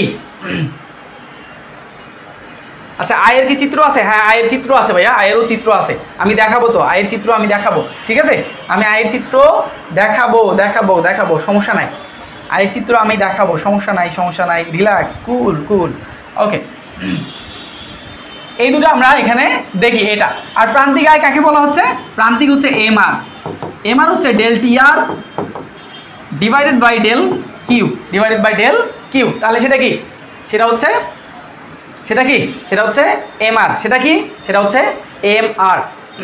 [SPEAKER 1] আচ্ছা, আয়ের কি চিত্র আছে? হ্যাঁ, আয়ের চিত্র আছে ভাইয়া, আয়েরও চিত্র আছে, আমি দেখাবো তো, আয়ের চিত্র আমি দেখাবো। ঠিক আছে, আমি আয়ের চিত্র দেখাবো দেখাবো দেখাবো সমস্যা নাই, আয়ের চিত্র আমি দেখাবো, সমস্যা নাই সমস্যা নাই রিল্যাক্স, কুল কুল ওকে। এই দুটো আমরা এখানে দেখি এটা। আর প্রান্তিক আয় কাকে বলা হচ্ছে? প্রান্তিক হচ্ছে এম আর, এম আর হচ্ছে del T R divided by del Q, divided by del Q. তাহলে সেটা কি সেটা হচ্ছে সেটা কি সেটা হচ্ছে এম আর, সেটা কি সেটা হচ্ছে এম আর।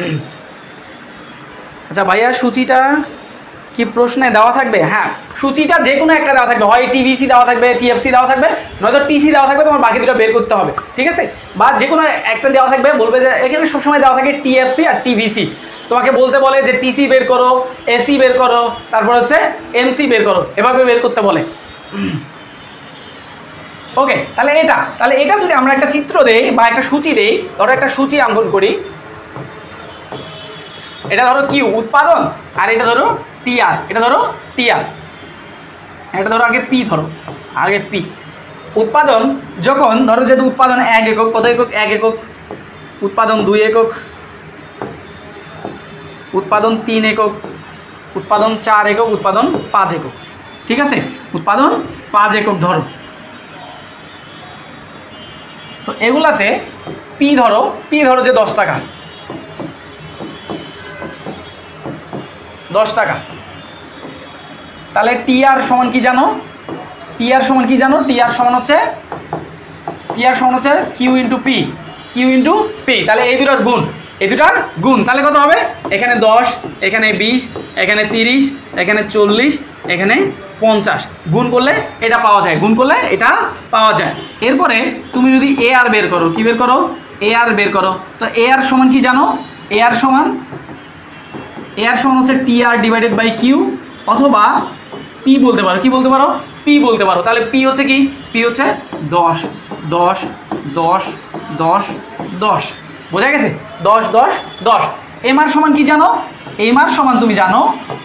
[SPEAKER 1] আচ্ছা ভাইয়া, সূচিটা কি প্রশ্নে দেওয়া থাকবে? হ্যাঁ, সূচিটা যে কোনো একটা দেওয়া থাকবে, হয় টিভিসি দেওয়া থাকবে, টিএফসি দেওয়া থাকবে, নয়তো টিসি দেওয়া থাকবে, তোমার বাকি দুটো বের করতে হবে। ঠিক আছে, বা যে কোনো একটা দেওয়া থাকবে, বলবে যে এখানে সবসময় দেওয়া থাকে টিএফসি আর টিভিসি, তোমাকে বলতে বলে যে টিসি বের করো, এসি বের করো, তারপর হচ্ছে এমসি বের করো, এভাবে বের করতে বলে। ওকে, তাহলে এটা তাহলে এটা যদি আমরা একটা চিত্র দেই বা একটা সূচি দেই, ধরো একটা সূচি অঙ্কন করি, এটা ধরো কিউ উৎপাদন, আর এটা ধরো টি আর, এটা ধরো টি আর, এটা ধরো আগে পি, ধরো আগে পি। উৎপাদন যখন ধরো যেহেতু উৎপাদন এক একক, কত একক? এক একক। উৎপাদন দুই একক, উৎপাদন তিন একক, উৎপাদন চার একক, উৎপাদন পাঁচ একক। ঠিক আছে, উৎপাদন পাঁচ একক ধরো। তো এগুলাতে পি ধরো, পি ধরো যে দশ টাকা, দশ টাকা। তাহলে টি আর সমান কি জানো? টি আর সমান কি জানো? টি আর সমান হচ্ছে টি আর সমান হচ্ছে Q into P, Q into P. তাহলে এই দুটার গুণ, এই দুটার গুণ, তাহলে কত হবে? এখানে দশ, এখানে বিশ, এখানে তিরিশ, এখানে চল্লিশ, এখানে পঞ্চাশ। গুণ করলে এটা পাওয়া যায়, গুণ করলে এটা পাওয়া যায়। এরপরে তুমি যদি এ আর বের করো, কি বের করো? এ আর বের করো। তো এ আর সমান কি জানো? এ আর সমান এ আর সমান হচ্ছে T R divided by Q, অথবা পি বলতে পারো, কি বলতে পারো? পি বলতে পারো। তাহলে পি হচ্ছে কি? পি হচ্ছে দশ, দশ, দশ, দশ, দশ। বোঝা গেছে? দশ, দশ, দশ। এম আর সমান কি জানো? এম আর সমান তুমি জানো,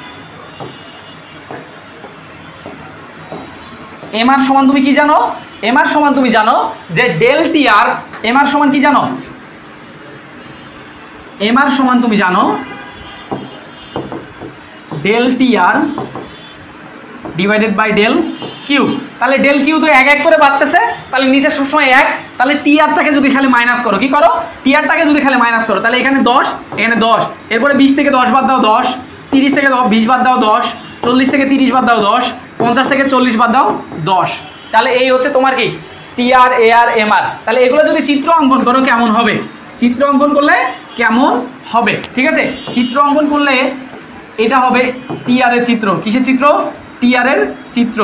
[SPEAKER 1] এম আর সমান তুমি কি জানো? এম আর সমান তুমি জানো যে ডেল টি আর, এম আর সমান কি জানো? এম আর সমান তুমি জানো del T R divided by del Q. তাহলে ডেল কিউ তো এক এক করে বাড়তেছে, তাহলে নিচে সবসময় এক। তাহলে টি আরটাকে যদি খালি মাইনাস করো, কি করো? টি আরটাকে যদি খালি মাইনাস করো, তাহলে এখানে দশ, এখানে দশ, এরপরে বিশ থেকে দশ বাদ দাও দশ, তিরিশ থেকে বিশ বাদ দাও দশ, চল্লিশ থেকে তিরিশ বাদ দাও দশ, পঞ্চাশ থেকে চল্লিশ বাদ দাও দশ। তাহলে এই হচ্ছে তোমার কি টি আর, এ আর, এম আর। তাহলে এগুলো যদি চিত্র অঙ্কন করো কেমন হবে? চিত্র অঙ্কন করলে কেমন হবে? ঠিক আছে, চিত্র অঙ্কন করলে এটা হবে টি আর এর চিত্র। কিসের চিত্র? টি আর এর চিত্র।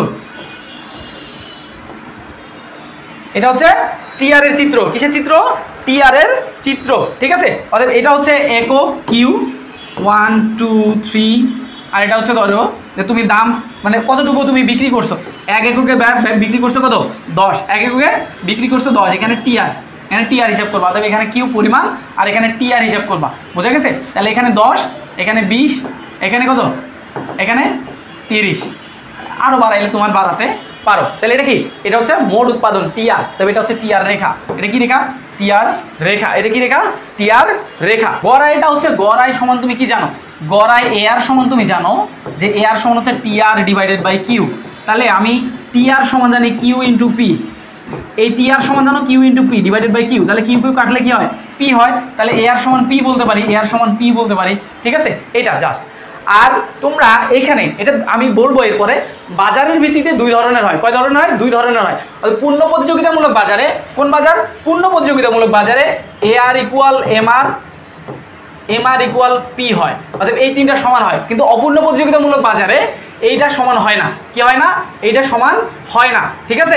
[SPEAKER 1] এটা হচ্ছে টি আর এর চিত্র। কিসের চিত্র? টি আর এর চিত্র। ঠিক আছে, অর্থাৎ এটা হচ্ছে একক কিউ ওয়ান টু থ্রি, আর এটা হচ্ছে ধরো যে তুমি দাম মানে কতটুকু তুমি বিক্রি করছো, এক এককে বিক্রি করছো কত? দশ। এক এককে বিক্রি করছো দশ। এখানে টি আর, এখানে টি আর হিসাব করবা, তবে এখানে কিউ পরিমাণ আর এখানে টি আর হিসাব করবা। বোঝা গেছে? তাহলে এখানে দশ, এখানে বিশ, এখানে কত? এখানে তিরিশ। আরও বাড়াইলে তোমার বাড়াতে পারো। তাহলে এটা কি? এটা হচ্ছে মোট উৎপাদন টি আর, তবে এটা হচ্ছে টি আর রেখা। এটা কি রেখা? টি আর রেখা। এটা কি রেখা? টি আর রেখা। গড় আয়টা হচ্ছে গড় আয় সমান তুমি কি জানো? গড়াই এ আর সমান তুমি জানো যে এ আর সমান হচ্ছে T R divided by Q. তাহলে আমি টি আর সমান জানি কিউ ইন্টু পি, এই টি আর সমান জানো Q into P divided by Q. তাহলে কিউ কিউ কাটলে কি হয়? পি হয়। তাহলে এ আর সমান পি বলতে পারি, এ আর সমান পি বলতে পারি, ঠিক আছে? এটা জাস্ট। আর তোমরা এখানে এটা আমি বলবো এরপরে, বাজারের ভিত্তিতে দুই ধরনের হয়। কয় ধরনের হয়? দুই ধরনের হয়। পূর্ণ প্রতিযোগিতামূলক বাজারে, কোন বাজার? পূর্ণ প্রতিযোগিতামূলক বাজারে A R equal M R, M R equal P হয়, অর্থাৎ এই তিনটা সমান হয়। কিন্তু অপূর্ণ প্রতিযোগিতামূলক বাজারে এইটা সমান হয় না। কি হয় না? এইটা সমান হয় না, ঠিক আছে?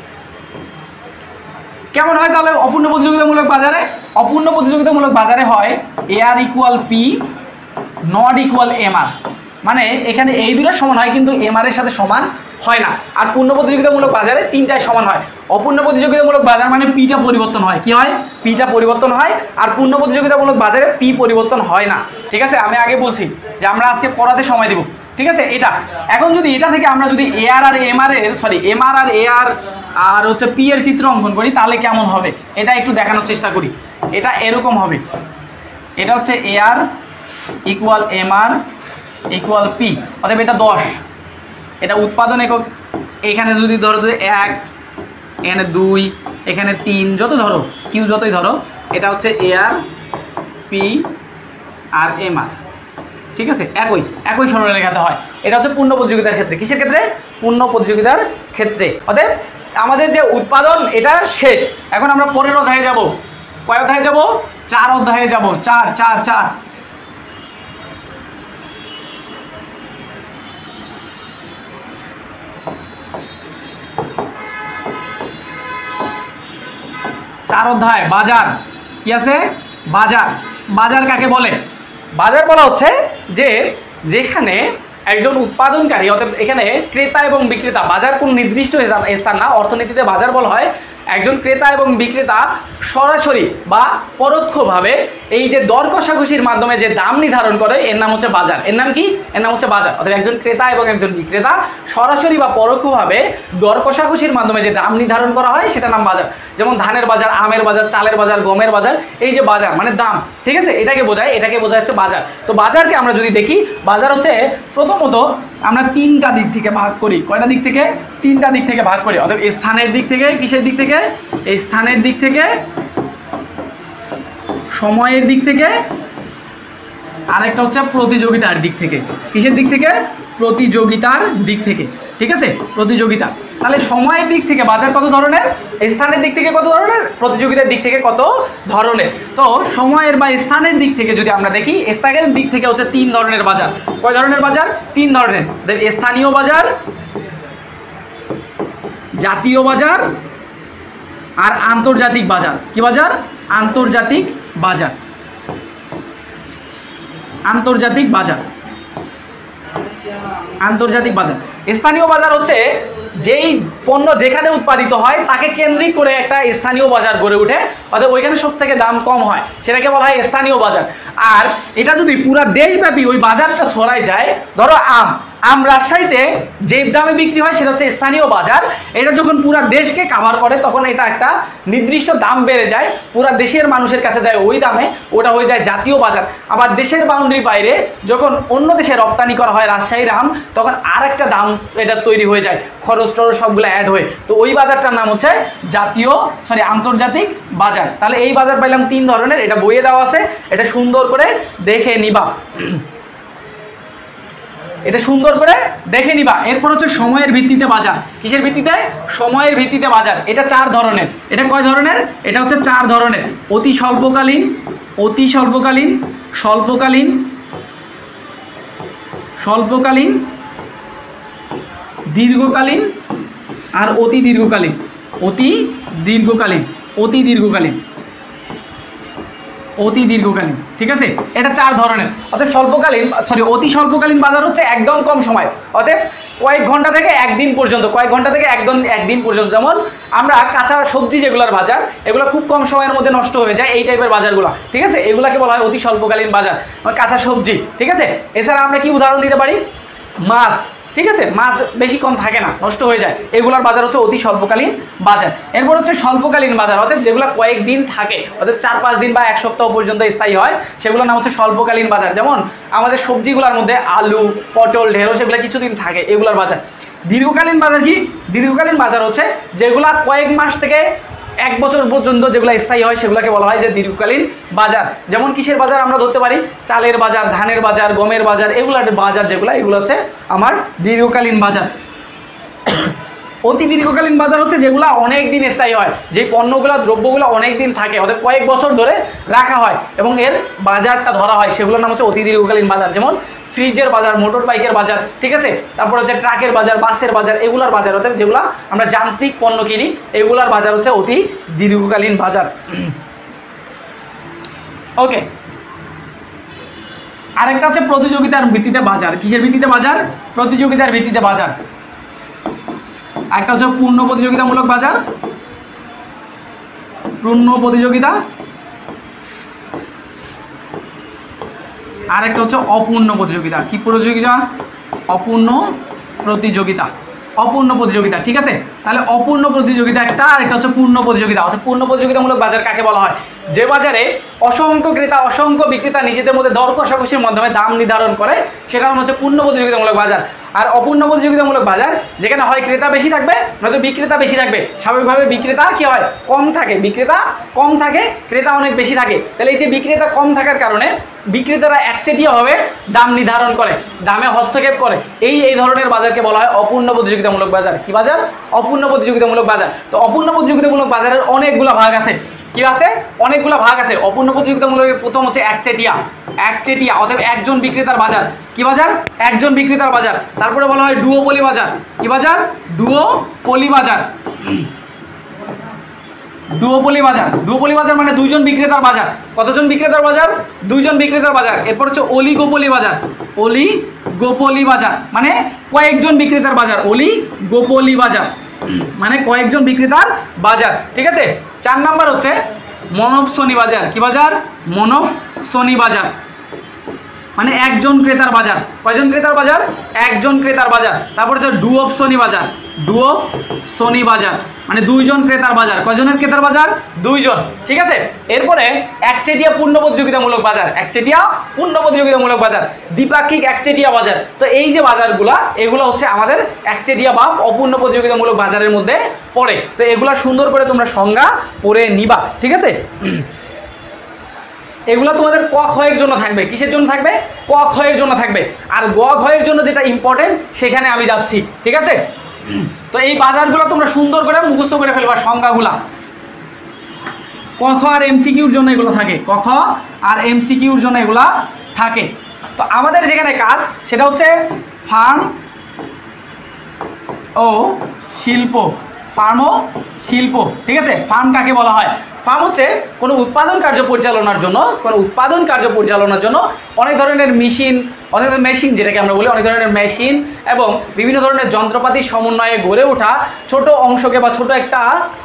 [SPEAKER 1] কেমন হয় তাহলে অপূর্ণ প্রতিযোগিতামূলক বাজারে? অপূর্ণ প্রতিযোগিতামূলক বাজারে হয় A R equal P not equal M R, মানে এখানে এই দুটো সমান হয় কিন্তু এম আর এর সাথে সমান হয় না। আর পূর্ণ প্রতিযোগিতামূলক বাজারে তিনটাই সমান হয়। অপূর্ণ প্রতিযোগিতামূলক বাজার মানে পিটা পরিবর্তন হয়। কি হয়? পিটা পরিবর্তন হয়। আর পূর্ণ প্রতিযোগিতামূলক বাজারে পি পরিবর্তন হয় না, ঠিক আছে? আমি আগে বলছি যে আমরা আজকে পড়াতে সময় দেব, ঠিক আছে? এটা এখন যদি এটা থেকে আমরা যদি এ আর আর এম আর এর সরি এম আর আর এ আর আর হচ্ছে পি এর চিত্র অঙ্কন করি তাহলে কেমন হবে এটা একটু দেখানোর চেষ্টা করি। এটা এরকম হবে, এটা হচ্ছে A R equal M R equal P, অতএব এটা দশ, এটা উৎপাদন একক। এখানে যদি ধরো যে এক, এখানে দুই, এখানে তিন, যত ধরো কিউ যতই ধরো, এটা হচ্ছে A R P R M আর, ঠিক আছে? একই একই সরলরেখাতে হয়। এটা হচ্ছে পূর্ণ প্রতিযোগিতার ক্ষেত্রে। কিসের ক্ষেত্রে? পূর্ণ প্রতিযোগিতার ক্ষেত্রে। অতএব আমাদের যে উৎপাদন এটা শেষ। এখন আমরা পরের অধ্যায়ে যাব। কয় অধ্যায়ে যাব? চার অধ্যায়ে যাব। চার চার চার চার অধ্যায় বাজার। কি আছে? বাজার। বাজার কাকে বলে? বাজার বলা হচ্ছে যে যেখানে একজন উৎপাদনকারী, অর্থাৎ এখানে ক্রেতা এবং বিক্রেতা, বাজার কোন নির্দিষ্ট স্থান না, অর্থনীতিতে বাজার বলা হয় একজন ক্রেতা এবং বিক্রেতা সরাসরি বা পরোক্ষভাবে এই যে দর কষাকষির মাধ্যমে যে দাম নির্ধারণ করে এর নাম হচ্ছে বাজার। এর নাম কি? এর নাম হচ্ছে বাজার। অর্থাৎ একজন ক্রেতা এবং একজন বিক্রেতা সরাসরি বা পরোক্ষভাবে দর কষাকষির মাধ্যমে যে দাম নির্ধারণ করা হয় সেটা নাম বাজার। যেমন ধানের বাজার, আমের বাজার, চালের বাজার, গমের বাজার, এই যে বাজার মানে দাম, ঠিক আছে? এটাকে বোঝায়, এটাকে বোঝা হচ্ছে বাজার। তো বাজারকে আমরা যদি দেখি, বাজার হচ্ছে প্রথমত আমরা তিনটা দিক থেকে ভাগ করি। কয়টা দিক থেকে? তিনটা দিক থেকে ভাগ করি। অর্থাৎ স্থানের দিক থেকে, কিসের দিক থেকে? এই স্থানের দিক থেকে, সময়ের দিক থেকে, আরেকটা হচ্ছে প্রতিযোগিতার দিক থেকে। কিসের দিক থেকে? প্রতিযোগিতার দিক থেকে, ঠিক আছে? প্রতিযোগিতা। তাহলে সময়ের দিক থেকে বাজার কত ধরনের, স্থানের দিক থেকে কত ধরনের, প্রতিযোগিতার দিক থেকে কত ধরনের। তো সময়ের বা স্থানের দিক থেকে যদি আমরা দেখি, স্থানের দিক থেকে হচ্ছে তিন ধরনের বাজার। কয় ধরনের বাজার? তিন ধরনের। স্থানীয় বাজার, জাতীয় বাজার আর আন্তর্জাতিক বাজার। কি বাজার? আন্তর্জাতিক বাজার। আন্তর্জাতিক বাজার আন্তর্জাতিক বাজার। স্থানীয় বাজার হচ্ছে যেই পণ্য যেখানে উৎপাদিত হয় তাকে কেন্দ্রিক করে একটা স্থানীয় বাজার গড়ে ওঠে, অর্থাৎ ওইখানে সব থেকে দাম কম হয়, সেটাকে বলা হয় স্থানীয় বাজার। আর এটা যদি পুরো দেশব্যাপী ওই বাজারটা ছড়ায় যায়, ধরো আম আম রাজশাহীতে যে দামে বিক্রি হয় সেটা হচ্ছে স্থানীয় বাজার। এটা যখন পুরা দেশকে কাভার করে তখন এটা একটা নির্দিষ্ট দাম বেড়ে যায়, পুরা দেশের মানুষের কাছে যায় ওই দামে, ওটা হয়ে যায় জাতীয় বাজার। আবার দেশের বাউন্ডারি বাইরে যখন অন্য দেশে রপ্তানি করা হয় রাজশাহীর আম, তখন আর একটা দাম এটা তৈরি হয়ে যায়, খরচ টরচ সবগুলো অ্যাড হয়ে। তো ওই বাজারটার নাম হচ্ছে জাতীয় সরি আন্তর্জাতিক বাজার। তাহলে এই বাজার পাইলাম তিন ধরনের, এটা বইয়ে দেওয়া আছে, এটা সুন্দর করে দেখে নিবা, এটা সুন্দর করে দেখে নিবা। এরপর হচ্ছে সময়ের ভিত্তিতে বাজার। কিসের ভিত্তিতে? সময়ের ভিত্তিতে বাজার। এটা চার ধরনের। এটা কয় ধরনের? এটা হচ্ছে চার ধরনের। অতি স্বল্পকালীন, অতি স্বল্পকালীন, স্বল্পকালীন, স্বল্পকালীন, দীর্ঘকালীন আর অতি দীর্ঘকালীন। অতি দীর্ঘকালীন, অতি দীর্ঘকালীন, অতি দীর্ঘকালীন, ঠিক আছে? এটা চার ধরনের। অর্থাৎ স্বল্পকালীন সরি অতি স্বল্পকালীন বাজার হচ্ছে একদম কম সময়, অর্থাৎ কয়েক ঘন্টা থেকে একদিন পর্যন্ত, কয়েক ঘন্টা থেকে একদম একদিন পর্যন্ত। যেমন আমরা কাঁচা সবজি যেগুলোর বাজার, এগুলো খুব কম সময়ের মধ্যে নষ্ট হয়ে যায়, এই টাইপের বাজারগুলো, ঠিক আছে? এগুলাকে বলা হয় অতি স্বল্পকালীন বাজার, কাঁচা সবজি, ঠিক আছে? এছাড়া আমরা কি উদাহরণ দিতে পারি? মাছ, ঠিক আছে, মাছ বেশিক্ষণ থাকে না, নষ্ট হয়ে যায়, এগুলোর বাজার হচ্ছে অতি স্বল্পকালীন বাজার। এরপর হচ্ছে স্বল্পকালীন বাজার, অর্থাৎ যেগুলো কয়েকদিন থাকে, অর্থাৎ চার পাঁচ দিন বা এক সপ্তাহ পর্যন্ত স্থায়ী হয়, সেগুলোর নাম হচ্ছে স্বল্পকালীন বাজার। যেমন আমাদের সবজিগুলোর মধ্যে আলু, পটল, ঢেঁড়স এগুলো কিছুদিন থাকে, এগুলোর বাজার। দীর্ঘকালীন বাজার কি? দীর্ঘকালীন বাজার হচ্ছে যেগুলা কয়েক মাস থেকে এক বছর পর্যন্ত যেগুলো স্থায়ী হয় সেগুলোকে বলা হয় যে দীর্ঘকালীন বাজার। যেমন কিসের বাজার আমরা ধরতে পারি? চালের বাজার, ধানের বাজার, গমের বাজার, এগুলোর বাজার যেগুলো, এগুলো হচ্ছে আমার দীর্ঘকালীন বাজার। অতি দীর্ঘকালীন বাজার হচ্ছে যেগুলো অনেক দিন স্থায়ী হয়, যে পণ্যগুলো, দ্রব্যগুলো অনেক দিন থাকে, অর্থাৎ কয়েক বছর ধরে রাখা হয় এবং এর বাজারটা ধরা হয়, সেগুলোর নাম হচ্ছে অতি দীর্ঘকালীন বাজার। যেমন ফ্রিজের বাজার, মোটর বাইকের বাজার, ঠিক আছে, তারপর হচ্ছে ট্রাকের বাজার, বাসের বাজার, এগুলার বাজার, অর্থাৎ যেগুলো আমরা যান্ত্রিক পণ্য কিনি, এগুলার বাজার হচ্ছে অতি দীর্ঘকালীন বাজার। ওকে, আরেকটা আছে প্রতিযোগিতার ভিত্তিতে বাজার। কিসের ভিত্তিতে বাজার? প্রতিযোগিতার ভিত্তিতে বাজার। একটা হচ্ছে পূর্ণ প্রতিযোগিতামূলক বাজার, পূর্ণ প্রতিযোগিতা, আর একটা হচ্ছে অপূর্ণ প্রতিযোগিতা। কি প্রতিযোগিতা? অপূর্ণ প্রতিযোগিতা, অপূর্ণ প্রতিযোগিতা, ঠিক আছে। তাহলে অপূর্ণ প্রতিযোগিতা একটা, আর একটা হচ্ছে পূর্ণ প্রতিযোগিতা। অর্থাৎ পূর্ণ প্রতিযোগিতামূলক বাজার কাকে বলা হয়? যে বাজারে অসংখ্য ক্রেতা, অসংখ্য বিক্রেতা নিজেদের মধ্যে দর কষাকষির মাধ্যমে দাম নির্ধারণ করে, সেটা হচ্ছে পূর্ণ প্রতিযোগিতামূলক বাজার। আর অপূর্ণ প্রতিযোগিতামূলক বাজার যেখানে হয় ক্রেতা বেশি থাকবে, নয়তো বিক্রেতা বেশি থাকবে। স্বাভাবিকভাবে বিক্রেতা কি হয়? কম থাকে, বিক্রেতা কম থাকে, ক্রেতা অনেক বেশি থাকে। তাহলে এই যে বিক্রেতা কম থাকার কারণে বিক্রেতারা একচেটিয়াভাবে দাম নির্ধারণ করে, দামে হস্তক্ষেপ করে, এই এই ধরনের বাজারকে বলা হয় অপূর্ণ প্রতিযোগিতামূলক বাজার। কি বাজার? অপূর্ণ প্রতিযোগিতামূলক বাজার। তো অপূর্ণ প্রতিযোগিতামূলক বাজারের অনেকগুলো ভাগ আছে। কি আছে? অনেকগুলো ভাগ আছে। অপূর্ণ প্রতিযোগিতামূলকের প্রথম হচ্ছে একচেটিয়া, একচেটিয়া অর্থাৎ একজন বিক্রেতার বাজার। কি বাজার? একজন বিক্রেতার বাজার। তারপরে বলা হয় ডুওপলি বাজার। কি বাজার? ডুওপলি বাজার, ডুওপলি বাজার। ডুওপলি বাজার মানে দুইজন বিক্রেতার বাজার। কতজন বিক্রেতার বাজার? দুইজন বিক্রেতার বাজার। এরপর হচ্ছে অলিগোপলি বাজার, অলিগোপলি বাজার মানে কয়েকজন বিক্রেতার বাজার, অলিগোপলি বাজার মানে কয়েকজন বিক্রেতার বাজার, ঠিক আছে। চার নাম্বার হচ্ছে মনবসনী বাজার। কি বাজার? মনবসনী বাজার মানে একজন ক্রেতার বাজার। কয়জন ক্রেতার বাজার? একজন ক্রেতার বাজার। তারপর হচ্ছে ডুওপসনী বাজার, ডুওপসনী বাজার মানে দুইজন ক্রেতার বাজার। কয়জনের ক্রেতার বাজার? দুইজন, ঠিক আছে। এরপরে একচেটিয়া পূর্ণ প্রতিযোগিতামূলক বাজার, একচেটিয়া পূর্ণ প্রতিযোগিতামূলক বাজার, দ্বিপাক্ষিক একচেটিয়া বাজার। তো এই যে বাজারগুলা, এগুলো হচ্ছে আমাদের একচেটিয়া বা অপূর্ণ প্রতিযোগিতামূলক বাজারের মধ্যে পড়ে। তো এগুলা সুন্দর করে তোমরা সংজ্ঞা পড়ে নিবা, ঠিক আছে। এগুলো তোমাদের ক ক্ষয়ের জন্য থাকবে। কিসের জন্য থাকবে? ক ক্ষয়ের জন্য থাকবে। আর গ ক্ষয়ের জন্য যেটা ইম্পর্টেন্ট সেখানে আমি যাচ্ছি, ঠিক আছে। তো এই বাজারগুলো তোমরা সুন্দর করে মুখস্থ করে ফেলবা সংজ্ঞাগুলা। ক খ আর এমসিকিউর জন্য এগুলো থাকে, ক খ আর এমসিকিউর জন্য এগুলা থাকে। তো আমাদের যেখানে কাজ সেটা হচ্ছে ফার্ম ও শিল্প, ফার্ম ও শিল্প, ঠিক আছে। ফার্ম কাকে বলা হয়? ফার্ম হচ্ছে কোনো উৎপাদন কার্য পরিচালনার জন্য, কোনো উৎপাদন কার্য পরিচালনার জন্য অনেক ধরনের মেশিন, অনেক ধরনের মেশিন যেটাকে আমরা বলি, অনেক ধরনের মেশিন এবং বিভিন্ন ধরনের যন্ত্রপাতির সমন্বয়ে গড়ে ওঠা ছোট অংশকে বা ছোট একটা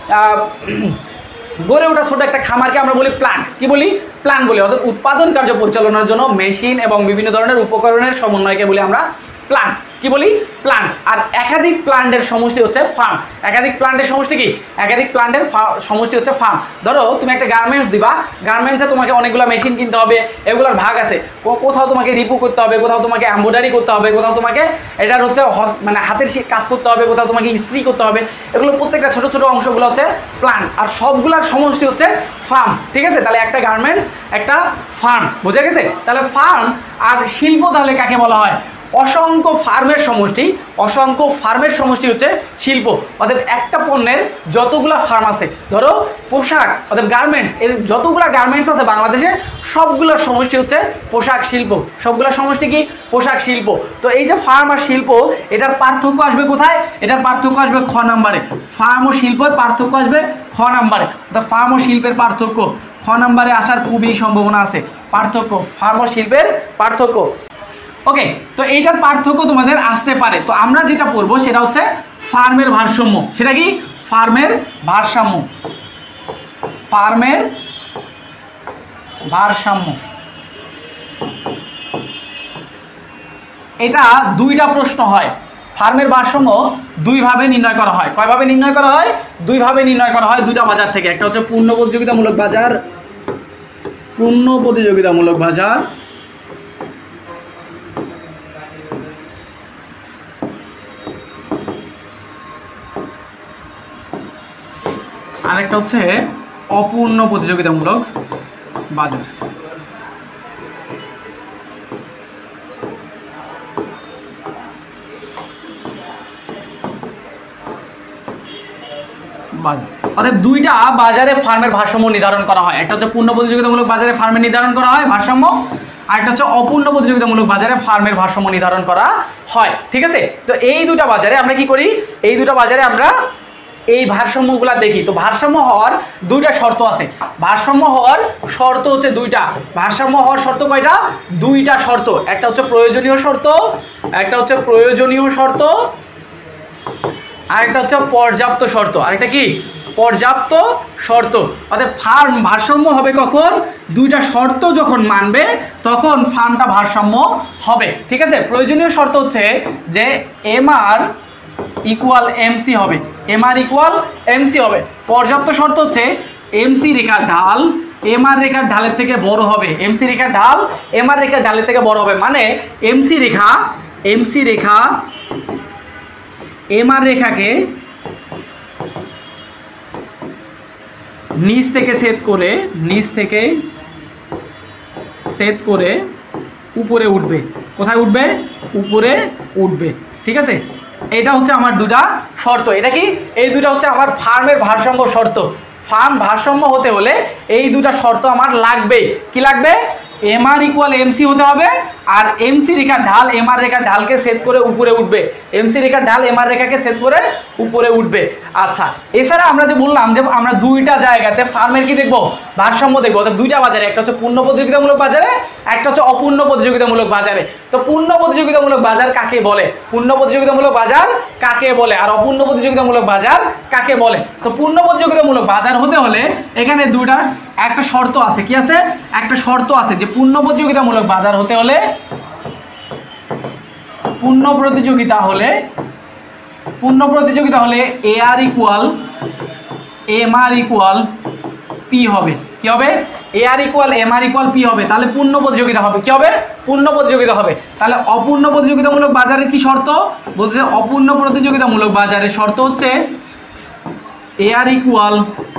[SPEAKER 1] গড়ে ওঠা ছোট একটা খামারকে আমরা বলি প্ল্যান্ট। কি বলি? প্ল্যান্ট বলি। অর্থাৎ উৎপাদন কার্য পরিচালনার জন্য মেশিন এবং বিভিন্ন ধরনের উপকরণের সমন্বয়কে বলি আমরা প্ল্যান্ট। কি বলি? প্ল্যান্ট। আর একাধিক প্ল্যান্টের সমষ্টি হচ্ছে ফার্ম। একাধিক প্ল্যান্টের সমষ্টি কি? একাধিক প্ল্যান্টের সমষ্টি হচ্ছে ফার্ম। ধরো তুমি একটা গার্মেন্টস দিবা, গার্মেন্টসে তোমাকে অনেকগুলো মেশিন কিনতে হবে, এগুলোর ভাগ আছে। কোথাও তোমাকে রিপু করতে হবে, কোথাও তোমাকে এমব্রয়ডারি করতে হবে, কোথাও তোমাকে এটার হচ্ছে মানে হাতের কাজ করতে হবে, কোথাও তোমাকে ইস্ত্রি করতে হবে। এগুলো প্রত্যেকটা ছোট ছোট অংশগুলো হচ্ছে প্ল্যান্ট, আর সবগুলোর সমষ্টি হচ্ছে ফার্ম, ঠিক আছে। তাহলে একটা গার্মেন্টস একটা ফার্ম, বোঝা গেছে? তাহলে ফার্ম আর শিল্প তাহলে কাকে বলা হয়? অসংখ্য ফার্মের সমষ্টি, অসংখ্য ফার্মের সমষ্টি হচ্ছে শিল্প। অর্থাৎ একটা পণ্যের যতগুলা ফার্ম আছে, ধরো পোশাক অর্থাৎ গার্মেন্টস, এর যতগুলা গার্মেন্টস আছে বাংলাদেশে সবগুলোর সমষ্টি হচ্ছে পোশাক শিল্প। সবগুলোর সমষ্টি কি? পোশাক শিল্প। তো এই যে ফার্ম আর শিল্প, এটার পার্থক্য আসবে কোথায়? এটার পার্থক্য আসবে খ নাম্বারে। ফার্ম ও শিল্পের পার্থক্য আসবে খ নাম্বারে। অর্থাৎ ফার্ম ও শিল্পের পার্থক্য খ নাম্বারে আসার খুবই সম্ভাবনা আছে। পার্থক্য, ফার্ম ও শিল্পের পার্থক্য। ওকে, তো এইটার পার্থক্য তোমাদের আসতে পারে। তো আমরা যেটা পড়বো সেটা হচ্ছে ফার্মের ভারসাম্য। সেটা কি? ফার্মের ভারসাম্য, ফার্মের ভারসাম্য। এটা দুইটা প্রশ্ন হয়। ফার্মের ভারসাম্য দুইভাবে নির্ণয় করা হয়। কয়ভাবে নির্ণয় করা হয়? দুইভাবে নির্ণয় করা হয় দুইটা বাজার থেকে। একটা হচ্ছে পূর্ণ প্রতিযোগিতামূলক বাজার, পূর্ণ প্রতিযোগিতামূলক বাজার, আর একটা হচ্ছে অপূর্ণ প্রতিযোগিতামূলক বাজার। অর্থাৎ দুইটা বাজারে ফার্মের ভারসাম্য নির্ধারণ করা হয়। একটা হচ্ছে পূর্ণ প্রতিযোগিতামূলক বাজারে ফার্মের নির্ধারণ করা হয় ভারসাম্য, আর একটা হচ্ছে অপূর্ণ প্রতিযোগিতামূলক বাজারে ফার্মের ভারসাম্য নির্ধারণ করা হয়। ঠিক আছে, তো এই দুটা বাজারে আমরা কি করি? এই দুটা বাজারে আমরা এই ভারসাম্যগুলা দেখি। তো ভারসাম্য হওয়ার দুইটা শর্ত আছে। ভারসাম্য হওয়ার শর্ত হচ্ছে দুইটা। ভারসাম্য হওয়ার শর্ত কয়টা? দুইটা শর্ত। একটা হচ্ছে প্রয়োজনীয় শর্ত, একটা হচ্ছে প্রয়োজনীয় শর্ত, আরেকটা হচ্ছে পর্যাপ্ত শর্ত। আরেকটা কি? পর্যাপ্ত শর্ত। অর্থাৎ ফার্ম ভারসাম্য হবে কখন? দুইটা শর্ত যখন মানবে তখন ফার্মটা ভারসাম্য হবে। ঠিক আছে, প্রয়োজনীয় শর্ত হচ্ছে যে এম আর ইকুয়াল এমসি হবে, এম আর ইকুয়াল এমসি হবে। পর্যাপ্ত শর্ত হচ্ছে এমসি রেখার ঢাল এম আর রেখার ঢালের থেকে বড় হবে, এমসি রেখার ঢাল এম আর রেখার ঢালের থেকে বড় হবে। মানে এমসি রেখা এমসি রেখা এম আর রেখাকে নিচ থেকে ছেদ করে নিচ থেকে ছেদ করে উপরে উঠবে। কোথায় উঠবে? উপরে উঠবে। ঠিক আছে, এটা হচ্ছে আমার দুটা শর্ত। এটা কি? এই দুটা হচ্ছে আমার ফার্মের ভারসাম্য শর্ত। ফার্ম ভারসাম্য হতে হলে এই দুটা শর্ত আমার লাগবে। কি লাগবে? এম আর ইকুয়াল এমসি হতে হবে, আর এমসি রেখার ঢাল এম আর রেখার ঢালকে সেট করে উপরে উঠবে। এমসি রেখার ঢাল এম আর রেখাকে সেট করে উপরে উঠবে। আচ্ছা, এছাড়া আমরা যে বললাম যে আমরা দুইটা জায়গাতে ফার্মের কি দেখবো? ভারসাম্য দেখবো। অর্থাৎ দুইটা বাজারে, একটা হচ্ছে পূর্ণ প্রতিযোগিতামূলক বাজারে, একটা হচ্ছে অপূর্ণ প্রতিযোগিতামূলক বাজারে। তো পূর্ণ প্রতিযোগিতামূলক বাজার কাকে বলে? পূর্ণ প্রতিযোগিতামূলক বাজার কাকে বলে? আর অপূর্ণ প্রতিযোগিতামূলক বাজার কাকে বলে? তো পূর্ণ প্রতিযোগিতামূলক বাজার হতে হলে এখানে দুইটা একটা শর্ত আছে। কি আছে? একটা শর্ত আছে যে পূর্ণ প্রতিযোগিতামূলক বাজার হতে হলে পূর্ণ প্রতিযোগিতা হলে পূর্ণ প্রতিযোগিতা হলে A R equal M R equal P হবে। কি হবে? A R equal M R equal P হবে। তাহলে পূর্ণ প্রতিযোগিতা হবে। কি হবে? পূর্ণ প্রতিযোগিতা হবে। তাহলে অপূর্ণ প্রতিযোগিতামূলক বাজারের কি শর্ত? বলছে অপূর্ণ প্রতিযোগিতামূলক বাজারের শর্ত হচ্ছে এ আর ইকুয়াল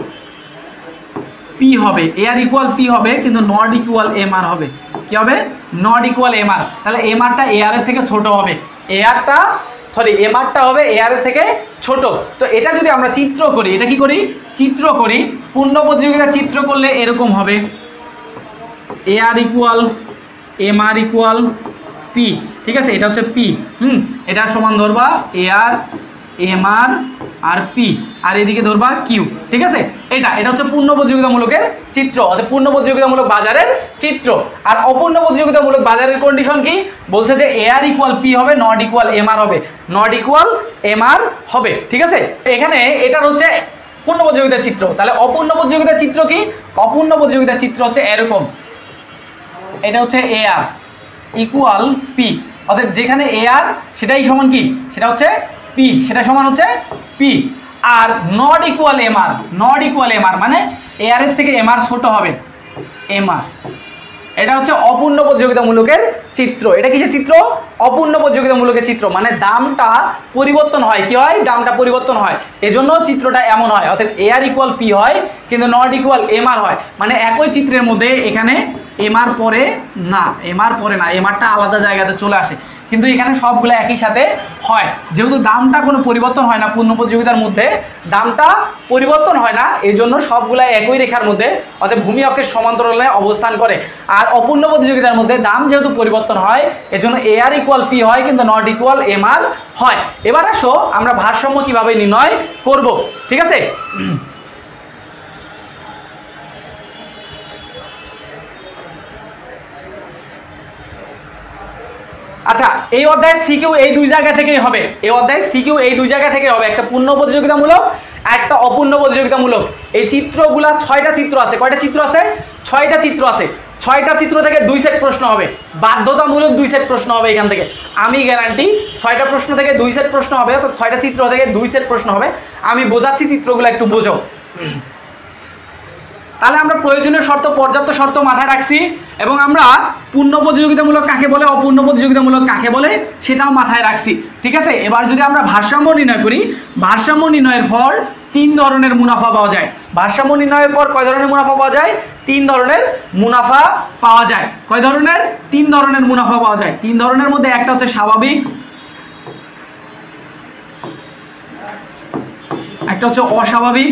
[SPEAKER 1] পি হবে, এ আর ইকুয়াল পি হবে, কিন্তু নট ইকুয়াল এম আর হবে। কি হবে? Not equal M R. তাহলে এম আরটা এ আর এর থেকে ছোট হবে, এ আরটা সরি এম আরটা হবে এ আর এর থেকে ছোট। তো এটা যদি আমরা চিত্র করি, এটা কি করি? চিত্র করি। পূর্ণ প্রতিযোগিতা চিত্র করলে এরকম হবে, A R equal M R equal P. ঠিক আছে, এটা হচ্ছে পি। হুম এটা সমান ধরবা এ আর এম আর আর পি, আর এদিকে ধরবা কিউ। ঠিক আছে, এটা এটা হচ্ছে পূর্ণ প্রতিযোগিতামূলকের চিত্র, অর্থাৎ পূর্ণ প্রতিযোগিতামূলক বাজারের চিত্র। আর অপূর্ণ প্রতিযোগিতামূলক বাজারের কন্ডিশন কি? বলছে যে এ আর ইকুয়াল পি হবে, নট ইকুয়াল এম আর হবে, নট ইকুয়াল এম আর হবে। ঠিক আছে, এখানে এটার হচ্ছে পূর্ণ প্রতিযোগিতার চিত্র। তাহলে অপূর্ণ প্রতিযোগিতার চিত্র কি? অপূর্ণ প্রতিযোগিতার চিত্র হচ্ছে এরকম, এটা হচ্ছে এ আর ইকুয়াল পি। অর্থাৎ যেখানে এ আর সেটাই সমান কি? সেটা হচ্ছে পি, সেটা সমান হচ্ছে পি। আর not equal M R, not equal M R মানে এ আর এর থেকে এম আর ছোট হবে, এম আর। এটা হচ্ছে অপূর্ণ প্রতিযোগিতামূলকের চিত্র। এটা কিসের চিত্র? অপূর্ণ প্রতিযোগিতামূলকের চিত্র। মানে দামটা পরিবর্তন হয়। কি হয়? দামটা পরিবর্তন হয়, এজন্য চিত্রটা এমন হয়। অর্থাৎ এ আর ইকুয়াল পি হয় কিন্তু নট ইকুয়াল এম আর হয়। মানে একই চিত্রের মধ্যে এখানে এম আর পরে না, এম আর পরে না, এম আরটা আলাদা জায়গাতে চলে আসে, কিন্তু এখানে সবগুলো একই সাথে হয়। যেহেতু দামটা কোনো পরিবর্তন হয় না, পূর্ণ প্রতিযোগিতার মধ্যে দামটা পরিবর্তন হয় না, এই জন্য সবগুলো একই রেখার মধ্যে অর্থাৎ ভূমি অক্ষের সমান্তরালে অবস্থান করে। আর অপূর্ণ প্রতিযোগিতার মধ্যে দাম যেহেতু পরিবর্তন হয়, এজন্য এ আর ইকুয়াল পি হয় কিন্তু নট ইকুয়াল এম আর হয়। এবার আসো আমরা ভারসাম্য কিভাবে নির্ণয় করব। ঠিক আছে, আচ্ছা এই অধ্যায়ে সিকিউ এই দুই জায়গা থেকেই হবে। এই অধ্যায়ে সিকিউ এই দুই জায়গা থেকে হবে, একটা পূর্ণ প্রতিযোগিতামূলক, একটা অপূর্ণ প্রতিযোগিতামূলক। এই চিত্রগুলা ছয়টা চিত্র আছে। কয়টা চিত্র আছে? ছয়টা চিত্র আছে। ছয়টা চিত্র থেকে দুই সেট প্রশ্ন হবে, বাধ্যতামূলক দুই সেট প্রশ্ন হবে এখান থেকে, আমি গ্যারান্টি। ছয়টা প্রশ্ন থেকে দুই সেট প্রশ্ন হবে, তো ছয়টা চিত্র থেকে দুই সেট প্রশ্ন হবে। আমি বোঝাচ্ছি, চিত্রগুলো একটু বোঝো। তাহলে আমরা প্রয়োজনীয় শর্ত, পর্যাপ্ত শর্ত মাথায় রাখছি, এবং আমরা পূর্ণ প্রতিযোগিতামূলক কাকে বলে, অপূর্ণ প্রতিযোগিতামূলক কাকে বলে সেটাও মাথায় রাখছি, ঠিক আছে। এবার যদি আমরা ভারসাম্য নির্ণয় করি, ভারসাম্য নির্ণয়ের পর তিন ধরনের মুনাফা পাওয়া যায়। ভারসাম্য নির্ণয়ের পর কয় ধরনের মুনাফা পাওয়া যায়? তিন ধরনের মুনাফা পাওয়া যায়। কয় ধরনের? তিন ধরনের মুনাফা পাওয়া যায়। তিন ধরনের মধ্যে একটা হচ্ছে স্বাভাবিক, একটা হচ্ছে অস্বাভাবিক,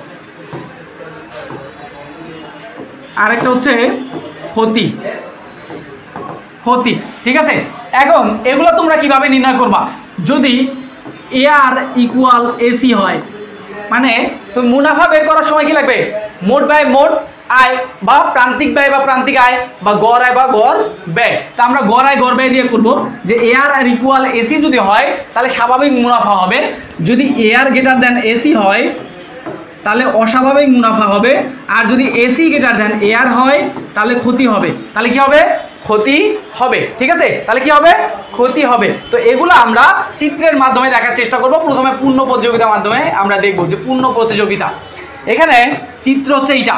[SPEAKER 1] আর একটা হচ্ছে ক্ষতি। ক্ষতি, ঠিক আছে। এখন এগুলো তোমরা কিভাবে নির্ণয় করবা? যদি এ আর ইকুয়াল এসি হয়, মানে তুমি মুনাফা বের করার সময় কি লাগবে? মোট ব্যয়, মোট আয়, বা প্রান্তিক ব্যয় বা প্রান্তিক আয়, বা গড় আয় বা গড় ব্যয়। তা আমরা গড় আয় গড় ব্যয় দিয়ে করবো যে A R R equal AC যদি হয় তাহলে স্বাভাবিক মুনাফা হবে, যদি এ আর গ্রেটার দেন এসি হয় তাহলে অস্বাভাবিক মুনাফা হবে, আর যদি এসি গ্রেটার দেন এ আর হয় তাহলে ক্ষতি হবে। তাহলে কি হবে? ক্ষতি হবে, ঠিক আছে। তাহলে কি হবে? ক্ষতি হবে। তো এগুলো আমরা চিত্রের মাধ্যমে দেখার চেষ্টা করব। প্রথমে পূর্ণ প্রতিযোগিতার মাধ্যমে আমরা দেখব যে পূর্ণ প্রতিযোগিতা। এখানে চিত্র হচ্ছে এইটা,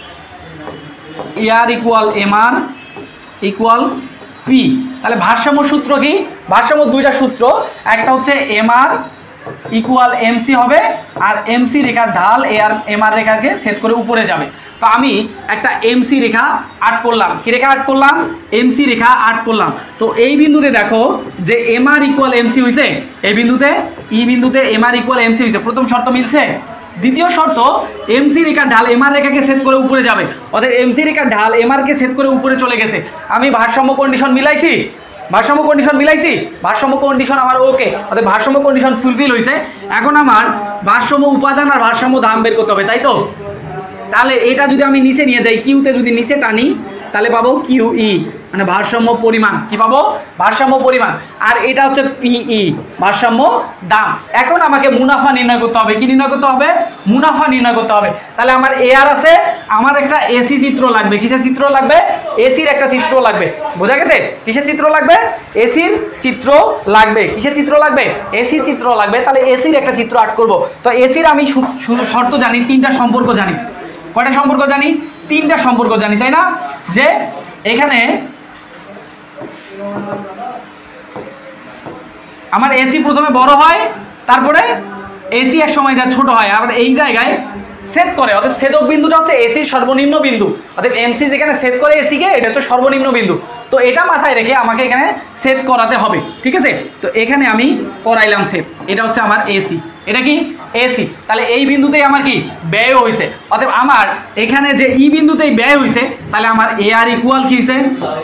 [SPEAKER 1] A R equal M R equal P. তাহলে ভারসাম্য সূত্র কি? ভারসাম্য দুইটা সূত্র, একটা হচ্ছে এম আর ইকুয়াল এমসি হবে, আর এমসি রেখার ঢাল এ আর এম আর রেখাকে ছেদ করে উপরে যাবে। তো আমি একটা এমসি রেখা আট করলাম। কি রেখা আট করলাম? এমসি রেখা আট করলাম। তো এই বিন্দুতে দেখো যে এম আর ইকুয়াল এমসি হয়েছে, এই বিন্দুতে ই বিন্দুতে এম আর ইকুয়াল এমসি হয়েছে। প্রথম শর্ত মিলছে। দ্বিতীয় শর্ত, এমসি রেখার ঢাল এম আর রেখাকে ছেদ করে উপরে যাবে, অর্থাৎ এমসি রেখার ঢাল এম আর কে ছেদ করে উপরে চলে গেছে। আমি ভারসাম্য কন্ডিশন মিলাইছি, ভারসাম্য কন্ডিশন মিলাইছি, ভারসাম্য কন্ডিশন আমার ওকে, অর্থাৎ ভারসাম্য কন্ডিশন ফুলফিল হয়েছে। এখন আমার ভারসাম্য উপাদান আর ভারসাম্য দাম বের করতে হবে, তাই তো? তাহলে এটা যদি আমি নিচে নিয়ে যাই, কিউতে যদি নিচে টানি তাহলে পাবো কিউ ই, মানে ভারসাম্য পরিমাণ। কি পাবো? ভারসাম্য পরিমাণ। আর এটা হচ্ছে পিই, ভারসাম্য দাম। এখন আমাকে মুনাফা নির্ণয় করতে হবে। কি নির্ণয় করতে হবে? মুনাফা নির্ণয় করতে হবে। তাহলে আমার এ আর আছে, আমার একটা এসি চিত্র লাগবে। কিসের চিত্র লাগবে? এসির একটা চিত্র লাগবে। বোঝা গেছে? কিসের চিত্র লাগবে? এসির চিত্র লাগবে। কিসের চিত্র লাগবে? এসির চিত্র লাগবে। তাহলে এসির একটা চিত্র আট করব। তো এসির আমি শর্ত জানি, তিনটা সম্পর্ক জানি। কয়টা সম্পর্ক জানি? তিনটা সম্পর্ক জানি, তাই না? যে এখানে আমার এসি প্রথমে বড় হয়, তারপরে এসি এক সময় যা ছোট হয়, আবার এই জায়গায় ছেদ করে, অর্থাৎ ছেদক বিন্দুটা হচ্ছে এসির সর্বনিম্ন বিন্দু, অর্থাৎ এমসি যেখানে ছেদ করে এসিকে, এটা হচ্ছে সর্বনিম্ন বিন্দু। তো এটা মাথায় রেখে আমাকে এখানে ছেদ করাতে হবে, ঠিক আছে। তো এখানে আমি করাইলাম ছেদ, এটা হচ্ছে আমার এসি। এটা কি? এসি। তাহলে এই বিন্দুতেই আমার কি ব্যয় হয়েছে, অর্থাৎ আমার এখানে যে ই বিন্দুতেই ব্যয় হয়েছে, তাহলে আমার এ আর ইকুয়াল কি হয়েছে?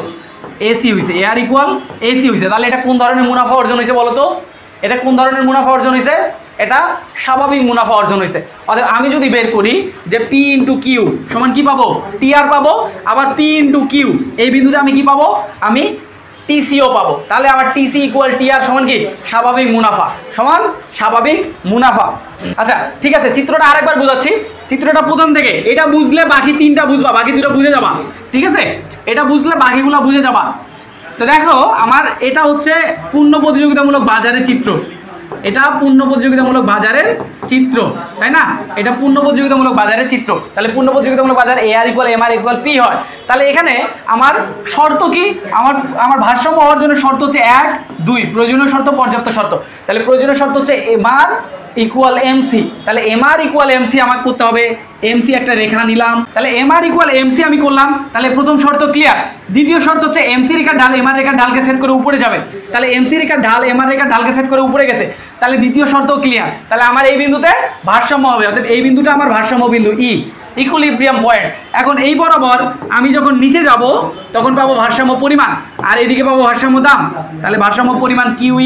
[SPEAKER 1] এসি হয়েছে। এ আর ইকুয়াল এসি হয়েছে। তাহলে এটা কোন ধরনের মুনাফা অর্জন হয়েছে বলো তো? এটা কোন ধরনের মুনাফা অর্জন হয়েছে? এটা স্বাভাবিক মুনাফা অর্জন হয়েছে। অর্থাৎ আমি যদি বের করি যে পি ইন্টু কিউ সমান কি পাবো? টি আর পাবো, আবার পি ইন্টু কিউ এই বিন্দুতে আমি কি পাবো? আমি টিসিও পাবো। তাহলে আমার টিসি ইকুয়াল টি আর সমান কি? স্বাভাবিক মুনাফা, সমান স্বাভাবিক মুনাফা। আচ্ছা ঠিক আছে, চিত্রটা আরেকবার বুঝাচ্ছি। চিত্রটা প্রথম থেকে, এটা বুঝলে বাকি তিনটা বুঝবা, বাকি দুটো বুঝে যাবা, ঠিক আছে? এটা বুঝলে বাকিগুলো বুঝে যাবা। তো দেখো আমার এটা হচ্ছে পূর্ণ প্রতিযোগিতামূলক বাজারের চিত্র, এটা পূর্ণ প্রতিযোগিতামূলক বাজারের চিত্র, তাই না? এটা পূর্ণ প্রতিযোগিতামূলক বাজারের চিত্র। তাহলে পূর্ণ প্রতিযোগিতামূলক বাজার A R equal M R equal P হয়। তাহলে এখানে আমার শর্ত কি? আমার আমার ভারসাম্য হওয়ার জন্য শর্ত হচ্ছে এক, দুই, প্রয়োজনীয় শর্ত, পর্যাপ্ত শর্ত। তাহলে প্রয়োজনীয় শর্ত হচ্ছে এম আর ইকুয়াল এমসি। তাহলে এম আর ইকুয়াল এমসি আমাকে করতে হবে। এমসি একটা রেখা নিলাম, তাহলে এম আর ইকুয়াল এমসি আমি করলাম। তাহলে প্রথম শর্ত ক্লিয়ার। দ্বিতীয় শর্ত হচ্ছে এমসি রেখার ঢাল এম আর রেখার ঢালকে সেট করে উপরে যাবে। তাহলে এমসি রেখার ঢাল এম আর রেখার ঢালকে সেট করে উপরে গেছে, তাহলে দ্বিতীয় শর্ত ক্লিয়ার। তাহলে আমার এই বিন্দুতে ভারসাম্য হবে, অর্থাৎ এই বিন্দুটা আমার ভারসাম্য বিন্দু ই, ইকুইলিব্রিয়াম পয়েন্ট। এখন এই বরাবর আমি যখন নিচে যাব তখন পাবো ভারসাম্য পরিমাণ, আর এদিকে পাবো ভারসাম্য দাম। তাহলে ভারসাম্য পরিমাণ কিউই,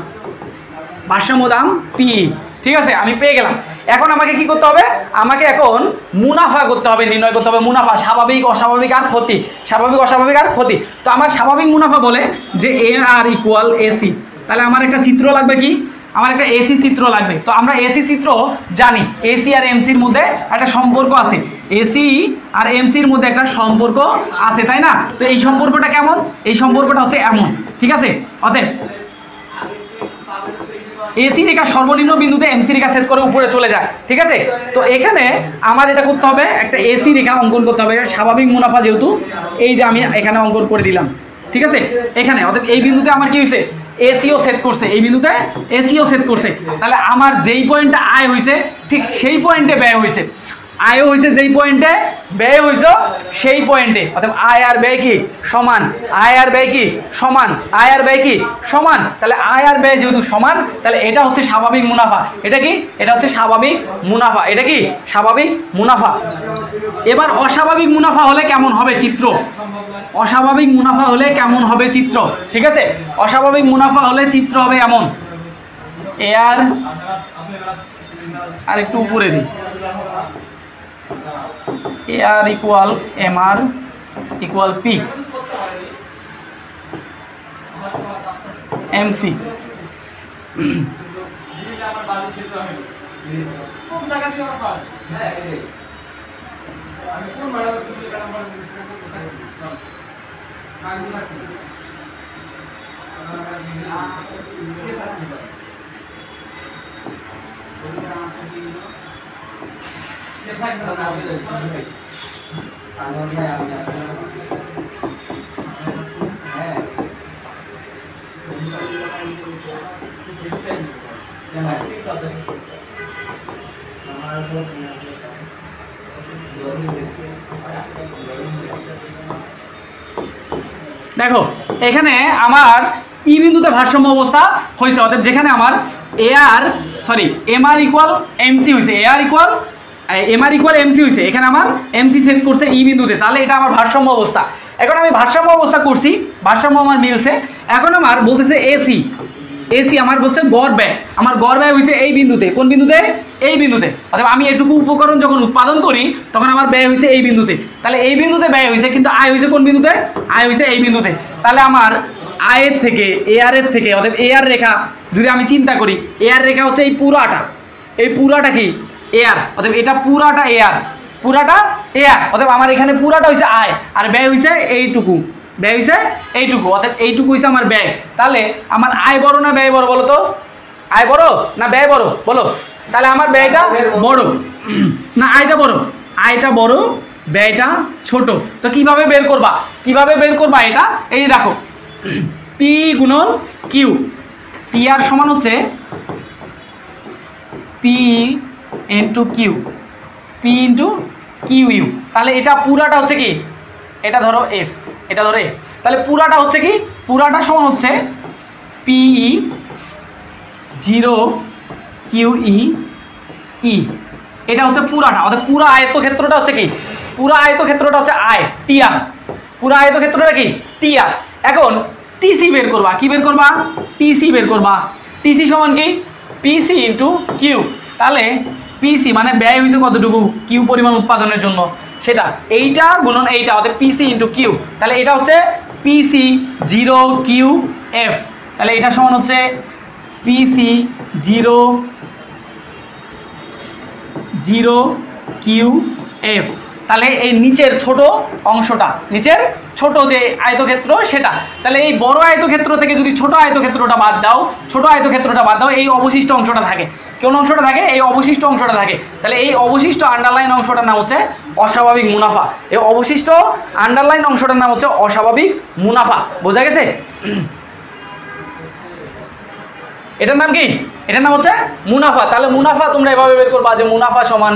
[SPEAKER 1] ভারসাম্য দাম পি। ঠিক আছে, আমি পেয়ে গেলাম। এখন আমাকে কি করতে হবে? আমাকে এখন মুনাফা করতে হবে, নির্ণয় করতে হবে মুনাফা, স্বাভাবিক, অস্বাভাবিক আর ক্ষতি। স্বাভাবিক, অস্বাভাবিক আর ক্ষতি। তো আমার স্বাভাবিক মুনাফা বলে যে এ আর ইকুয়াল এসি। তাহলে আমার একটা চিত্র লাগবে কি? আমার একটা এসি চিত্র লাগবে। তো আমরা এসি চিত্র জানি, এসি আর এমসির মধ্যে একটা সম্পর্ক আছে, এসি আর এমসির মধ্যে একটা সম্পর্ক আছে, তাই না? তো এই সম্পর্কটা কেমন? এই সম্পর্কটা হচ্ছে এমন, ঠিক আছে? অতএব এসি রেখা সর্বনিম্ন বিন্দুতে এমসি রেখা সেট করে উপরে চলে যায়, ঠিক আছে? তো এখানে আমার এটা করতে হবে, একটা এসি রেখা অঙ্কন করতে হবে, স্বাভাবিক মুনাফা যেহেতু, এই যে আমি এখানে অঙ্কন করে দিলাম, ঠিক আছে? এখানে অর্থাৎ এই বিন্দুতে আমার কি হয়েছে, এসিও সেট করছে, এই বিন্দুতে এসিও সেট করছে। তাহলে আমার যেই পয়েন্টে আয় হয়েছে ঠিক সেই পয়েন্টে ব্যয় হয়েছে, আয়ও হয়েছে যেই পয়েন্টে, ব্যয় হয়েছে সেই পয়েন্টে। অর্থাৎ আয় আর ব্যয় কি সমান, আয় আর ব্যয় কি সমান, আয় আর ব্যয় কি সমান। তাহলে আয় আর ব্যয় যেহেতু সমান, তাহলে এটা হচ্ছে স্বাভাবিক মুনাফা। এটা কি? এটা হচ্ছে স্বাভাবিক মুনাফা। এটা কি? স্বাভাবিক মুনাফা। এবার অস্বাভাবিক মুনাফা হলে কেমন হবে চিত্র? অস্বাভাবিক মুনাফা হলে কেমন হবে চিত্র? ঠিক আছে, অস্বাভাবিক মুনাফা হলে চিত্র হবে এমন, এ আর আর একটু উপরে দিই, A R equal M R equal P M C. দেখো এখানে আমার ই বিন্দুতে ভারসাম্য অবস্থা হয়েছে, অর্থাৎ যেখানে আমার A R sorry M R equal MC হয়েছে, A R equal M R equal MC হয়েছে, এখানে আমার এমসি সেট করছে ই বিন্দুতে, তাহলে এটা আমার ভারসাম্য অবস্থা। এখন আমি ভারসাম্য অবস্থা করছি, ভারসাম্য আমার মিলছে। এখন আমার বলতেছে এসি, এসি আমার বলছে গড় ব্যয়, আমার গড় ব্যয় হয়েছে এই বিন্দুতে, কোন বিন্দুতে? এই বিন্দুতে। অর্থাৎ আমি এটুকু উপকরণ যখন উৎপাদন করি তখন আমার ব্যয় হয়েছে এই বিন্দুতে, তাহলে এই বিন্দুতে ব্যয় হয়েছে, কিন্তু আয় হয়েছে কোন বিন্দুতে? আয় হয়েছে এই বিন্দুতে। তাহলে আমার আয়ের থেকে এ আর এর থেকে, অর্থাৎ এ আর রেখা যদি আমি চিন্তা করি, এ আর রেখা হচ্ছে এই পুরাটা, এই পুরাটা কি এ আর, অর্থাৎ এটা পুরাটা এ আর, পুরাটা এ আর, অর্থাৎ আমার এখানে পুরাটা হয়েছে আয় আর ব্যয় হয়েছে এইটুকু, ব্যয় হয়েছে এইটুকু, অর্থাৎ এইটুকু হয়েছে আমার ব্যয়। তাহলে আমার আয় বড় না ব্যয় বড় বলো তো? আয় বড় না ব্যয় বড় বলো? তাহলে আমার ব্যয়টা বড় না আয়টা বড়? আয়টা বড়, ব্যয়টা ছোট। তো কিভাবে বের করবা, কিভাবে বের করবা এটা? এই দেখো, পি গুণন কিউ, পি আর সমান হচ্ছে P into Q, P into Q U. তাহলে এটা পুরাটা হচ্ছে কি, এটা ধরো এফ, এটা ধরো এফ, তাহলে পুরাটা হচ্ছে কি, পুরাটা সমান হচ্ছে পিই জিরো কিউ ই ই, এটা হচ্ছে পুরাটা। অর্থাৎ পুরা আয়তক্ষেত্রটা হচ্ছে কি, পুরা আয়তক্ষেত্রটা হচ্ছে আয় টি আর, পুরা আয়তক্ষেত্রটা কি টি আর। এখন টিসি বের করবা, কি বের করবা? টিসি বের করবা। টিসি সমান কি পিসি ইন্টু কিউ। তাহলে পিসি মানে ব্যয় হয়েছে কতটুকু কিউ পরিমাণ উৎপাদনের জন্য, সেটা এইটা গুণন এইটা, অর্থাৎ পিসি ইন্টু কিউ। তাহলে এটা হচ্ছে পিসি জিরো কিউ এফ, তাহলে এটা সমান হচ্ছে PC zero zero Q F. তাহলে এই নিচের ছোট অংশটা, নিচের ছোট যে আয়তক্ষেত্র সেটা, তাহলে এই বড় আয়তক্ষেত্র থেকে যদি ছোট আয়তক্ষেত্রটা বাদ দাও, ছোট আয়তক্ষেত্রটা বাদ দাও, এই অবশিষ্ট অংশটা থাকে। কোন অংশটা থাকে? এই অবশিষ্ট অংশটা থাকে। তাহলে এই অবশিষ্ট আন্ডারলাইন অংশটার নাম হচ্ছে অস্বাভাবিক মুনাফা। এই অবশিষ্ট আন্ডারলাইন অংশটার নাম হচ্ছে অস্বাভাবিক মুনাফা। বোঝা গেছে? এটার নাম কি? এটার নাম হচ্ছে মুনাফা। তাহলে মুনাফা তোমরা এভাবে বের করবা যে মুনাফা সমান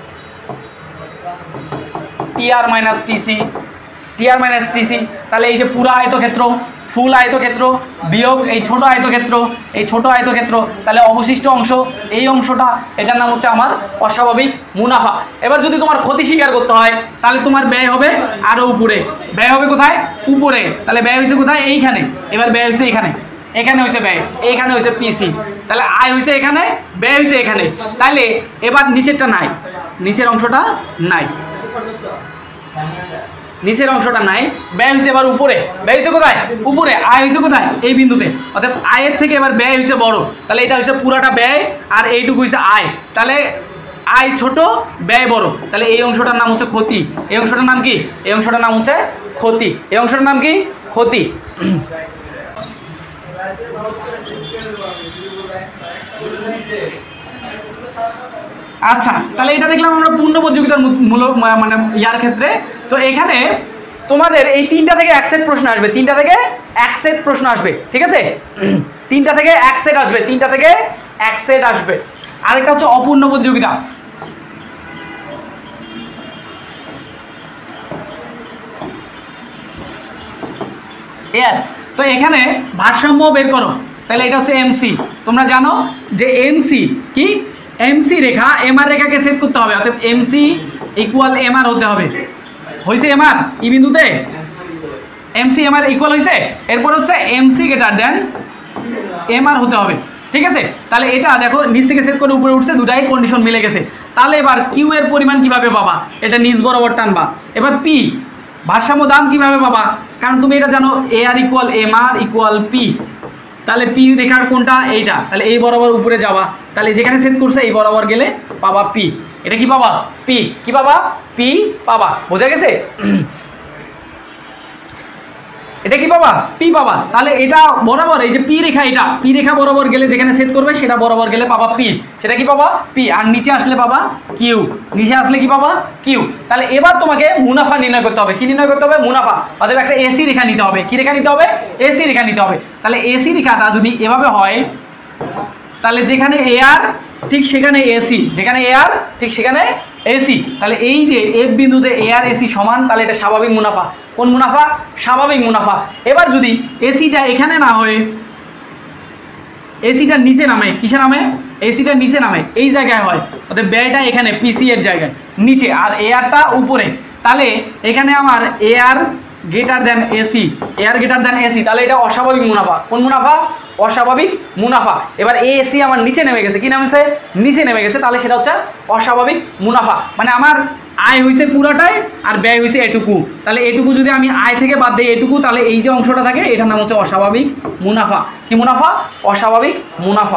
[SPEAKER 1] TR minus TC, TR minus TC. তাহলে এই যে পুরা আয়তক্ষেত্র, ফুল আয়তক্ষেত্র বিয়োগ এই ছোট আয়তক্ষেত্র, এই ছোট আয়তক্ষেত্র, তাহলে অবশিষ্ট অংশ এই অংশটা, এটার নাম হচ্ছে আমার অস্বাভাবিক মুনাফা। এবার যদি তোমার ক্ষতি স্বীকার করতে হয় তাহলে তোমার ব্যয় হবে আরও উপরে, ব্যয় হবে কোথায়? উপরে। তাহলে ব্যয় হয়েছে কোথায়? এইখানে। এবার ব্যয় হয়েছে এখানে, এখানে হয়েছে ব্যয়, এইখানে হয়েছে পিসি। তাহলে আয় হয়েছে এখানে, ব্যয় হয়েছে এখানে। তাহলে এবার নিচেরটা নাই, নিচের অংশটা নাই। নিচের অংশটা নাই, ব্যয় হয়েছে এবার উপরে। ব্যয় হয়েছে কোথায়? উপরে। আয় হয়েছে কোথায়? এই বিন্দুতে। অর্থাৎ আয়ের থেকে এবার ব্যয় হয়েছে বড়, তাহলে এটা হচ্ছে পুরাটা ব্যয় আর এইটুকু হয়েছে আয়। তাহলে আয় ছোট, ব্যয় বড়, তাহলে এই অংশটার নাম হচ্ছে ক্ষতি। এই অংশটার নাম কি? এই অংশটার নাম হচ্ছে ক্ষতি। এই অংশটার নাম কি? ক্ষতি। আচ্ছা, তাহলে এটা দেখলাম আমরা পূর্ণ প্রতিযোগিতার মূল মানে ইয়ার ক্ষেত্রে। তো এখানে তোমাদের এই তিনটা থেকে এক সেট প্রশ্ন আসবে, তিনটা থেকে এক সেট প্রশ্ন আসবে, ঠিক আছে? তিনটা থেকে এক সেট আসবে, তিনটা থেকে এক সেট আসবে। আরেকটা হচ্ছে অপূর্ণ প্রতিযোগিতা। এর তো এখানে ভারসাম্য বের করো, তাহলে এটা হচ্ছে এমসি। তোমরা জানো যে এমসি কি? এমসি রেখা এমআর রেখাকে সেট করতে হবে, অর্থাৎ এমসি ইকুয়াল এমআর হতে হবে। হয়েছে এমআর ই বিন্দুতে? এমসি এমআর ইকুয়াল হয়েছে। এরপর হচ্ছে এমসি গ্রেটার দেন এমআর হতে হবে, ঠিক আছে? তাহলে এটা দেখো নিচ থেকে সেট করে উপরে উঠছে, দুটাই কন্ডিশন মিলে গেছে। তাহলে এবার কিউ এর পরিমাণ কিভাবে পাবা? এটা নিচ বরাবর টানবা। এবার পি ভারসাম্য দাম কিভাবে পাবা? কারণ তুমি এটা জানো A R equal M R equal P. তাহলে পি রেখার কোনটা? এইটা। তাহলে এই বরাবর উপরে যাবা, তাহলে যেখানে সেট করছে এই বরাবর গেলে পাবা পি। এটা কি পাবা? পি। কি পাবা? পি পাবা। বোঝা গেছে? এটা কি পাবা? পি পাবা। তাহলে এটা বরাবর এই যে পি রেখা, এটা পি রেখা বরাবর গেলে যেখানে সেট করবে সেটা বরাবর গেলে পাবা পি। সেটা কি পাবা? পি। আর নিচে আসলে পাবা কিউ। নিচে আসলে কি পাবা? কিউ। তাহলে এবার তোমাকে মুনাফা নির্ণয় করতে হবে। কি নির্ণয় করতে হবে? মুনাফা। অর্থাৎ একটা এসি রেখা নিতে হবে। কি রেখা নিতে হবে? এসি রেখা নিতে হবে। তাহলে এসি রেখাটা যদি এভাবে হয়, তাহলে যেখানে এ আর ঠিক সেখানে এসি, যেখানে এ আর ঠিক সেখানে এসি। তাহলে এই যে এফ বিন্দুতে এ আর এসি সমান, তাহলে এটা স্বাভাবিক মুনাফা। কোন মুনাফা? স্বাভাবিক মুনাফা। এবার যদি এসিটা এখানে না হয়ে এসিটা নিচে নামে, কিসে নামে? এসিটা নিচে নামে, এই জায়গায় হয়, অর্থাৎ ব্যয়টা এখানে পিসি এর জায়গায় নিচে আর এ আরটা উপরে, তাহলে এখানে আমার A R greater than AC, A R greater than AC, তাহলে এটা অস্বাভাবিক মুনাফা। কোন মুনাফা? অস্বাভাবিক মুনাফা। এবার এ এসি আমার নিচে নেমে গেছে, কি নামেছে? নিচে নেমে গেছে, তাহলে সেটা হচ্ছে অস্বাভাবিক মুনাফা। মানে আমার আয় হয়েছে পুরাটাই আর ব্যয় হয়েছে এটুকু, তাহলে এটুকু যদি আমি আয় থেকে বাদ দিই এটুকু, তাহলে এই যে অংশটা থাকে এটার নাম হচ্ছে অস্বাভাবিক মুনাফা। কি মুনাফা? অস্বাভাবিক মুনাফা।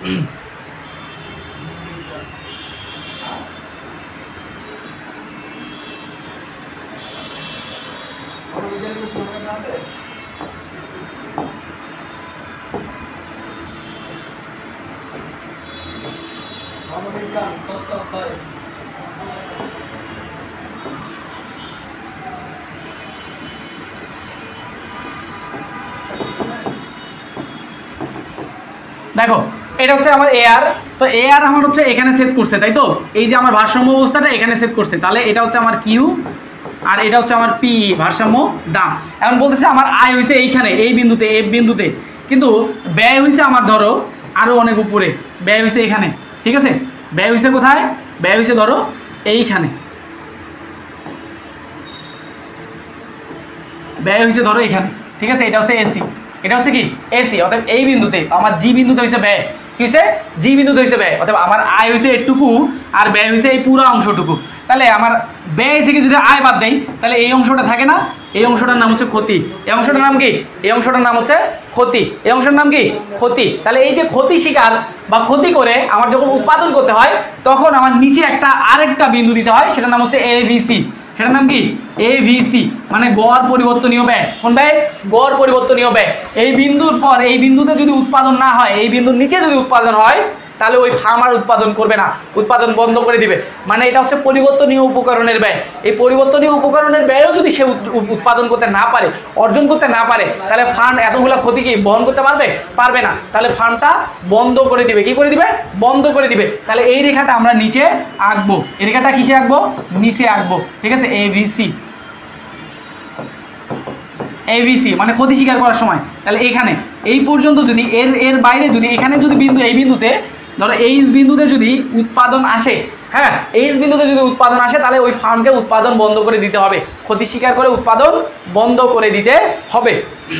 [SPEAKER 1] দেখো এটা হচ্ছে আমার এ আর। তো এ আর আমার হচ্ছে এখানে সেট করছে, তাই তো? এই যে আমার ভারসাম্য অবস্থাটা এখানে সেট করছে, তাহলে এটা হচ্ছে আমার কিউ আর এটা হচ্ছে আমার পি, ভারসাম্য দাম। এখন বলতেছে আমার আয় হয়েছে এইখানে, এই বিন্দুতে, এফ বিন্দুতে, কিন্তু ব্যয় হয়েছে আমার ধরো আরও অনেক উপরে, ব্যয় হয়েছে এখানে, ঠিক আছে? ব্যয় হয়েছে কোথায়? ব্যয় হয়েছে ধরো এইখানে, ব্যয় হয়েছে ধরো এখানে, ঠিক আছে? এটা হচ্ছে এসি, এটা হচ্ছে কি? এসি। অর্থাৎ এই বিন্দুতে আমার জি বিন্দুতে হয়েছে ব্যয়, কি হয়েছে? জি বিন্দুতে হয়েছে ব্যয়। অর্থাৎ আমার আয় হয়েছে এটুকু আর ব্যয় হয়েছে এই পুরো অংশটুকু। তাহলে আমার ব্যয় থেকে যদি আয় বাদ দেয়, তাহলে এই অংশটা থাকে না? এই অংশটার নাম হচ্ছে ক্ষতি। এই অংশটার নাম কি? এই অংশটার নাম হচ্ছে ক্ষতি। এই অংশের নাম কি? ক্ষতি। তাহলে এই যে ক্ষতি শিকার বা ক্ষতি করে আমার যখন উৎপাদন করতে হয়, তখন আমার নিচে একটা আরেকটা বিন্দু দিতে হয়, সেটার নাম হচ্ছে এ ভি সি। সেটার নাম কি? এ ভি সি, মানে গড় পরিবর্তনীয় ব্যয়। কোন ব্যয়? গড় পরিবর্তনীয় ব্যয়। এই বিন্দুর পর এই বিন্দুতে যদি উৎপাদন না হয়, এই বিন্দুর নিচে যদি উৎপাদন হয়, তাহলে ওই ফার্মার উৎপাদন করবে না, উৎপাদন বন্ধ করে দিবে। মানে এটা হচ্ছে পরিবর্তনীয় উপকরণের ব্যয়। এই পরিবর্তনীয় উপকরণের ব্যয়ও যদি সে উৎপাদন করতে না পারে, অর্জন করতে না পারে, তাহলে ফার্ম এতগুলো ক্ষতি কি বহন করতে পারবে? পারবে না। তাহলে ফার্মটা বন্ধ করে দিবে। কি করে দিবে? বন্ধ করে দিবে। তাহলে এই রেখাটা আমরা নিচে আঁকবো। এই রেখাটা কিসে আঁকবো? নিচে আঁকবো, ঠিক আছে? A V C, A V C মানে ক্ষতি স্বীকার করার সময়। তাহলে এইখানে এই পর্যন্ত যদি এর এর বাইরে যদি এখানে যদি বিন্দু, এই বিন্দুতে ধরো এইচ বিন্দুতে যদি উৎপাদন আসে, হ্যাঁ, এইচ বিন্দুতে যদি উৎপাদন আসে, তাহলে ওই ফার্মকে উৎপাদন বন্ধ করে দিতে হবে, ক্ষতি স্বীকার করে উৎপাদন বন্ধ করে দিতে হবে।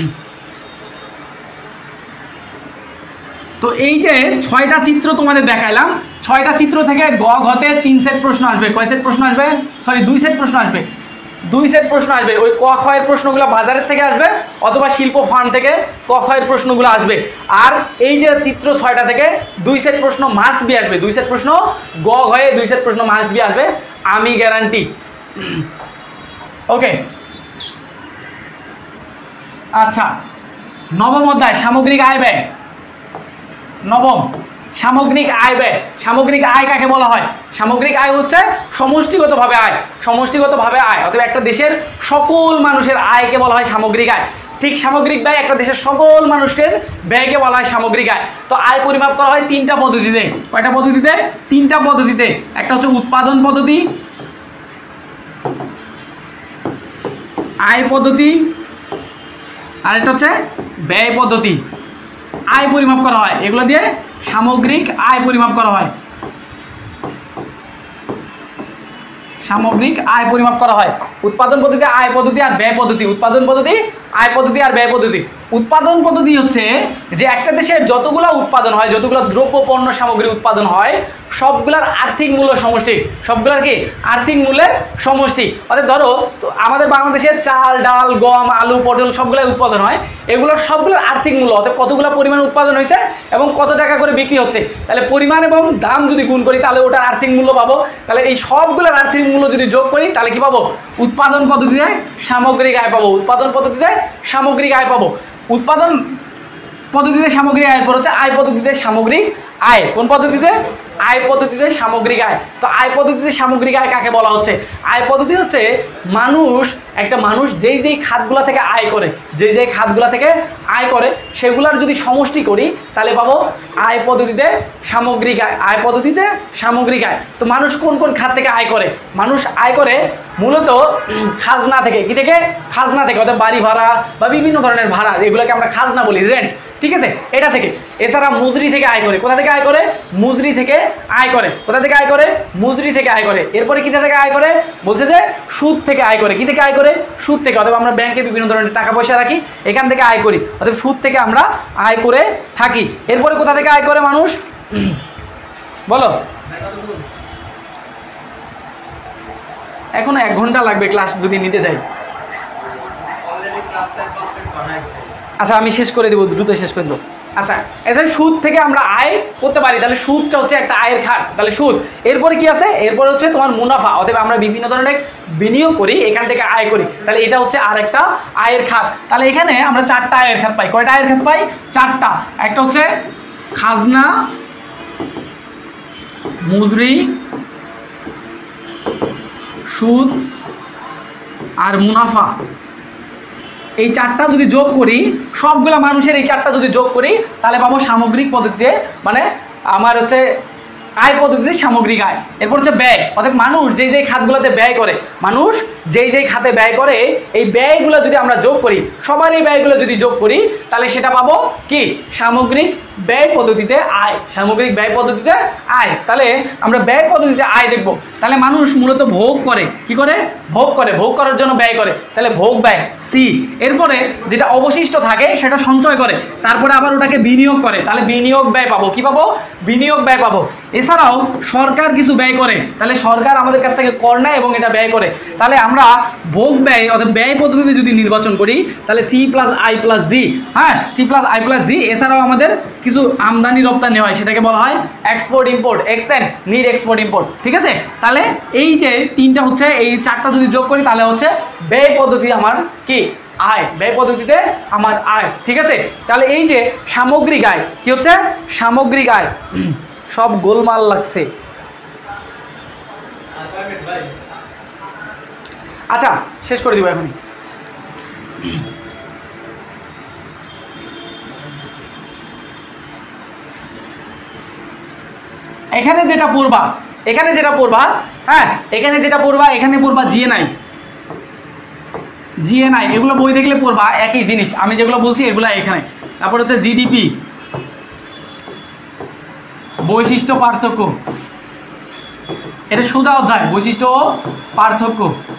[SPEAKER 1] তো এই যে ছয়টা চিত্র তোমাদের দেখাইলাম, ছয়টা চিত্র থেকে গ ঘতে তিন সেট প্রশ্ন আসবে। কয় সেট প্রশ্ন আসবে? সরি দুই সেট প্রশ্ন আসবে। দুই সেট প্রশ্ন আসবে। ওই ক ক্ষয়ের প্রশ্নগুলো বাজারের থেকে আসবে অথবা শিল্প ফান্ড থেকে ক ক্ষয়ের প্রশ্নগুলো আসবে। আর এই যে চিত্র ছয়টা থেকে দুই সেট প্রশ্ন মাস্ট বি আসবে। দুই সেট প্রশ্ন গ ঘয়ে দুই সেট প্রশ্ন মাস্ট বি আসবে, আমি গ্যারান্টি। ওকে, আচ্ছা, নবম অধ্যায় সামগ্রিক আয় ব্যয়। নবম সামগ্রিক আয় ব্যয়। সামগ্রিক আয় কাকে বলা হয়? সামগ্রিক আয় হচ্ছে সমষ্টিগতভাবে আয়, সমষ্টিগতভাবে আয়, অথবা একটা দেশের সকল মানুষের আয়কে বলা হয় সামগ্রিক আয়। ঠিক সামগ্রিক ব্যয় একটা দেশের সকল মানুষের ব্যয়কে বলা হয় সামগ্রিক আয়। তো আয় পরিমাপ করা হয় তিনটা পদ্ধতিতে। কয়টা পদ্ধতিতে? তিনটা পদ্ধতিতে। একটা হচ্ছে উৎপাদন পদ্ধতি, আয় পদ্ধতি, আর একটা হচ্ছে ব্যয় পদ্ধতি। আয় পরিমাপ করা হয়, এগুলো দিয়ে সামগ্রিক আয় পরিমাপ করা হয়। সামগ্রিক আয় পরিমাপ করা হয় উৎপাদন পদ্ধতি, আয় পদ্ধতি আর ব্যয় পদ্ধতি। উৎপাদন পদ্ধতি, আয় পদ্ধতি আর ব্যয় পদ্ধতি। উৎপাদন পদ্ধতি হচ্ছে যে একটা দেশের যতগুলো উৎপাদন হয়, যতগুলো দ্রব্য পণ্য সামগ্রী উৎপাদন হয়, সবগুলার আর্থিক মূল্য সমষ্টি। সবগুলার কি? আর্থিক মূল্যের সমষ্টি। অর্থাৎ ধরো আমাদের বাংলাদেশের চাল, ডাল, গম, আলু, পটল সবগুলাই উৎপাদন হয়, এগুলোর সবগুলোর আর্থিক মূল্য, অর্থাৎ কতগুলো পরিমাণ উৎপাদন হয়েছে এবং কত টাকা করে বিক্রি হচ্ছে, তাহলে পরিমাণ এবং দাম যদি গুণ করি তাহলে ওটার আর্থিক মূল্য পাবো। তাহলে এই সবগুলোর আর্থিক মূল্য যদি যোগ করি তাহলে কি পাবো? উৎপাদন পদ্ধতিতে সামগ্রিক আয় পাবো। উৎপাদন পদ্ধতিতে সামগ্রিক আয় পাবো। উৎপাদন পদ্ধতিতে সামগ্রিক আয়ের পর হচ্ছে আয় পদ্ধতিতে সামগ্রিক আয়। কোন পদ্ধতিতে? আয় পদ্ধতিতে সামগ্রিক আয়। তো আয় পদ্ধতিতে সামগ্রিক আয় কাকে বলা হচ্ছে? আয় পদ্ধতি হচ্ছে মানুষ, একটা মানুষ যেই যেই খাতগুলা থেকে আয় করে, যেই যেই খাতগুলা থেকে আয় করে সেগুলার যদি সমষ্টি করি তাহলে পাবো আয় পদ্ধতিতে সামগ্রিক আয়। আয় পদ্ধতিতে সামগ্রিক আয়। তো মানুষ কোন কোন খাত থেকে আয় করে? মানুষ আয় করে মূলত খাজনা থেকে। কি থেকে? খাজনা থেকে, অর্থাৎ বাড়ি ভাড়া বা বিভিন্ন ধরনের ভাড়া, এগুলোকে আমরা খাজনা বলি, রেন্ট, ঠিক আছে, এটা থেকে। এছাড়া মুজরি থেকে আয় করে। কোথা থেকে আয় করে? মুজরি থেকে আয় করে। কোথা থেকে আয় করে? মুজরি থেকে আয় করে। এরপরে কি থেকে আয় করে? বলছে যে সুদ থেকে আয় করে। কি থেকে আয় করে? সুদ থেকে। অথবা আমরা ব্যাংকে বিভিন্ন ধরনের টাকা পয়সা রাখি, এখান থেকে আয় করি, অথবা সুদ থেকে আমরা আয় করে থাকি। এরপরে কোথা থেকে আয় করে মানুষ? বলো। এখনো এক ঘন্টা লাগবে ক্লাস যদি নিতে যাই। আচ্ছা, আমি শেষ করে দেবো, দ্রুত শেষ করে দেবো। আচ্ছা, এছাড়া সুদ থেকে আমরা আয় করতে পারি, তাহলে সুদটা হচ্ছে একটা আয়ের খাত, তাহলে সুদ। এরপরে কি আছে? এরপরে হচ্ছে তোমার মুনাফা, অথবা আমরা বিভিন্ন ধরনের বিনিয়োগ করি, এখান থেকে আয় করি, তাহলে এটা হচ্ছে আর একটা আয়ের খাত। তাহলে এখানে আমরা চারটা আয়ের খাত পাই। কয়টা আয়ের খাত পাই? চারটা। একটা হচ্ছে খাজনা, মুজরি, সুদ আর মুনাফা। এই চারটা যদি যোগ করি, সবগুলা মানুষের এই চারটা যদি যোগ করি তাহলে পাবো সামগ্রিক পদ্ধতিতে, মানে আমার হচ্ছে আয় পদ্ধতিতে সামগ্রিক আয়। এরপর হচ্ছে ব্যয়, অর্থাৎ মানুষ যেই যেই খাতগুলোতে ব্যয় করে, মানুষ যেই যেই খাতে ব্যয় করে এই ব্যয়গুলো যদি আমরা যোগ করি, সবার এই ব্যয়গুলো যদি যোগ করি তাহলে সেটা পাবো কি? সামগ্রিক ব্যয় পদ্ধতিতে আয়। সামগ্রিক ব্যয় পদ্ধতিতে আয়। তাহলে আমরা ব্যয় পদ্ধতিতে আয় দেখব। তাহলে মানুষ মূলত ভোগ করে। কি করে? ভোগ করে। ভোগ করার জন্য ব্যয় করে, তাহলে ভোগ ব্যয় সি। এরপরে যেটা অবশিষ্ট থাকে সেটা সঞ্চয় করে, তারপরে আবার ওটাকে বিনিয়োগ করে, তাহলে বিনিয়োগ ব্যয় পাবো। কি পাবো? বিনিয়োগ ব্যয় পাবো। এছাড়াও সরকার কিছু ব্যয় করে, তাহলে সরকার আমাদের কাছ থেকে কর নেয় এবং এটা ব্যয় করে। তাহলে আমরা ভোগ ব্যয় অর্থাৎ ব্যয় পদ্ধতিতে যদি নির্বাচন করি তাহলে C plus I plus G. হ্যাঁ, C plus I plus G. এছাড়াও আমাদের কিছু আমদানি রপ্তানি হয়, সেটাকে বলা হয় export import, extend need export import, ঠিক আছে। তাহলে এই যে তিনটা হচ্ছে, এই চারটা যদি যোগ করি তাহলে হচ্ছে ব্যয় পদ্ধতি আমার কি? আয়। ব্যয় পদ্ধতিতে আমার আয়, ঠিক আছে। তাহলে এই যে সামগ্রিক আয়, কি হচ্ছে? সামগ্রিক আয়। সব গোলমাল লাগছে। আচ্ছা, শেষ করে দিব এখনই। এখানে যেটা পড়বা, এখানে যেটা পড়বা, হ্যাঁ, এখানে যেটা পড়বা, এখানে পড়বা জিএনআই, জিএনআই, এগুলো বই দেখলে পড়বা, একই জিনিস। আমি যেগুলো বলছি এগুলো এখানে। তারপর হচ্ছে জিডিপি, বৈশিষ্ট্য পার্থক্য, এটা সোজা অধ্যায়, বৈশিষ্ট্য ও পার্থক্য,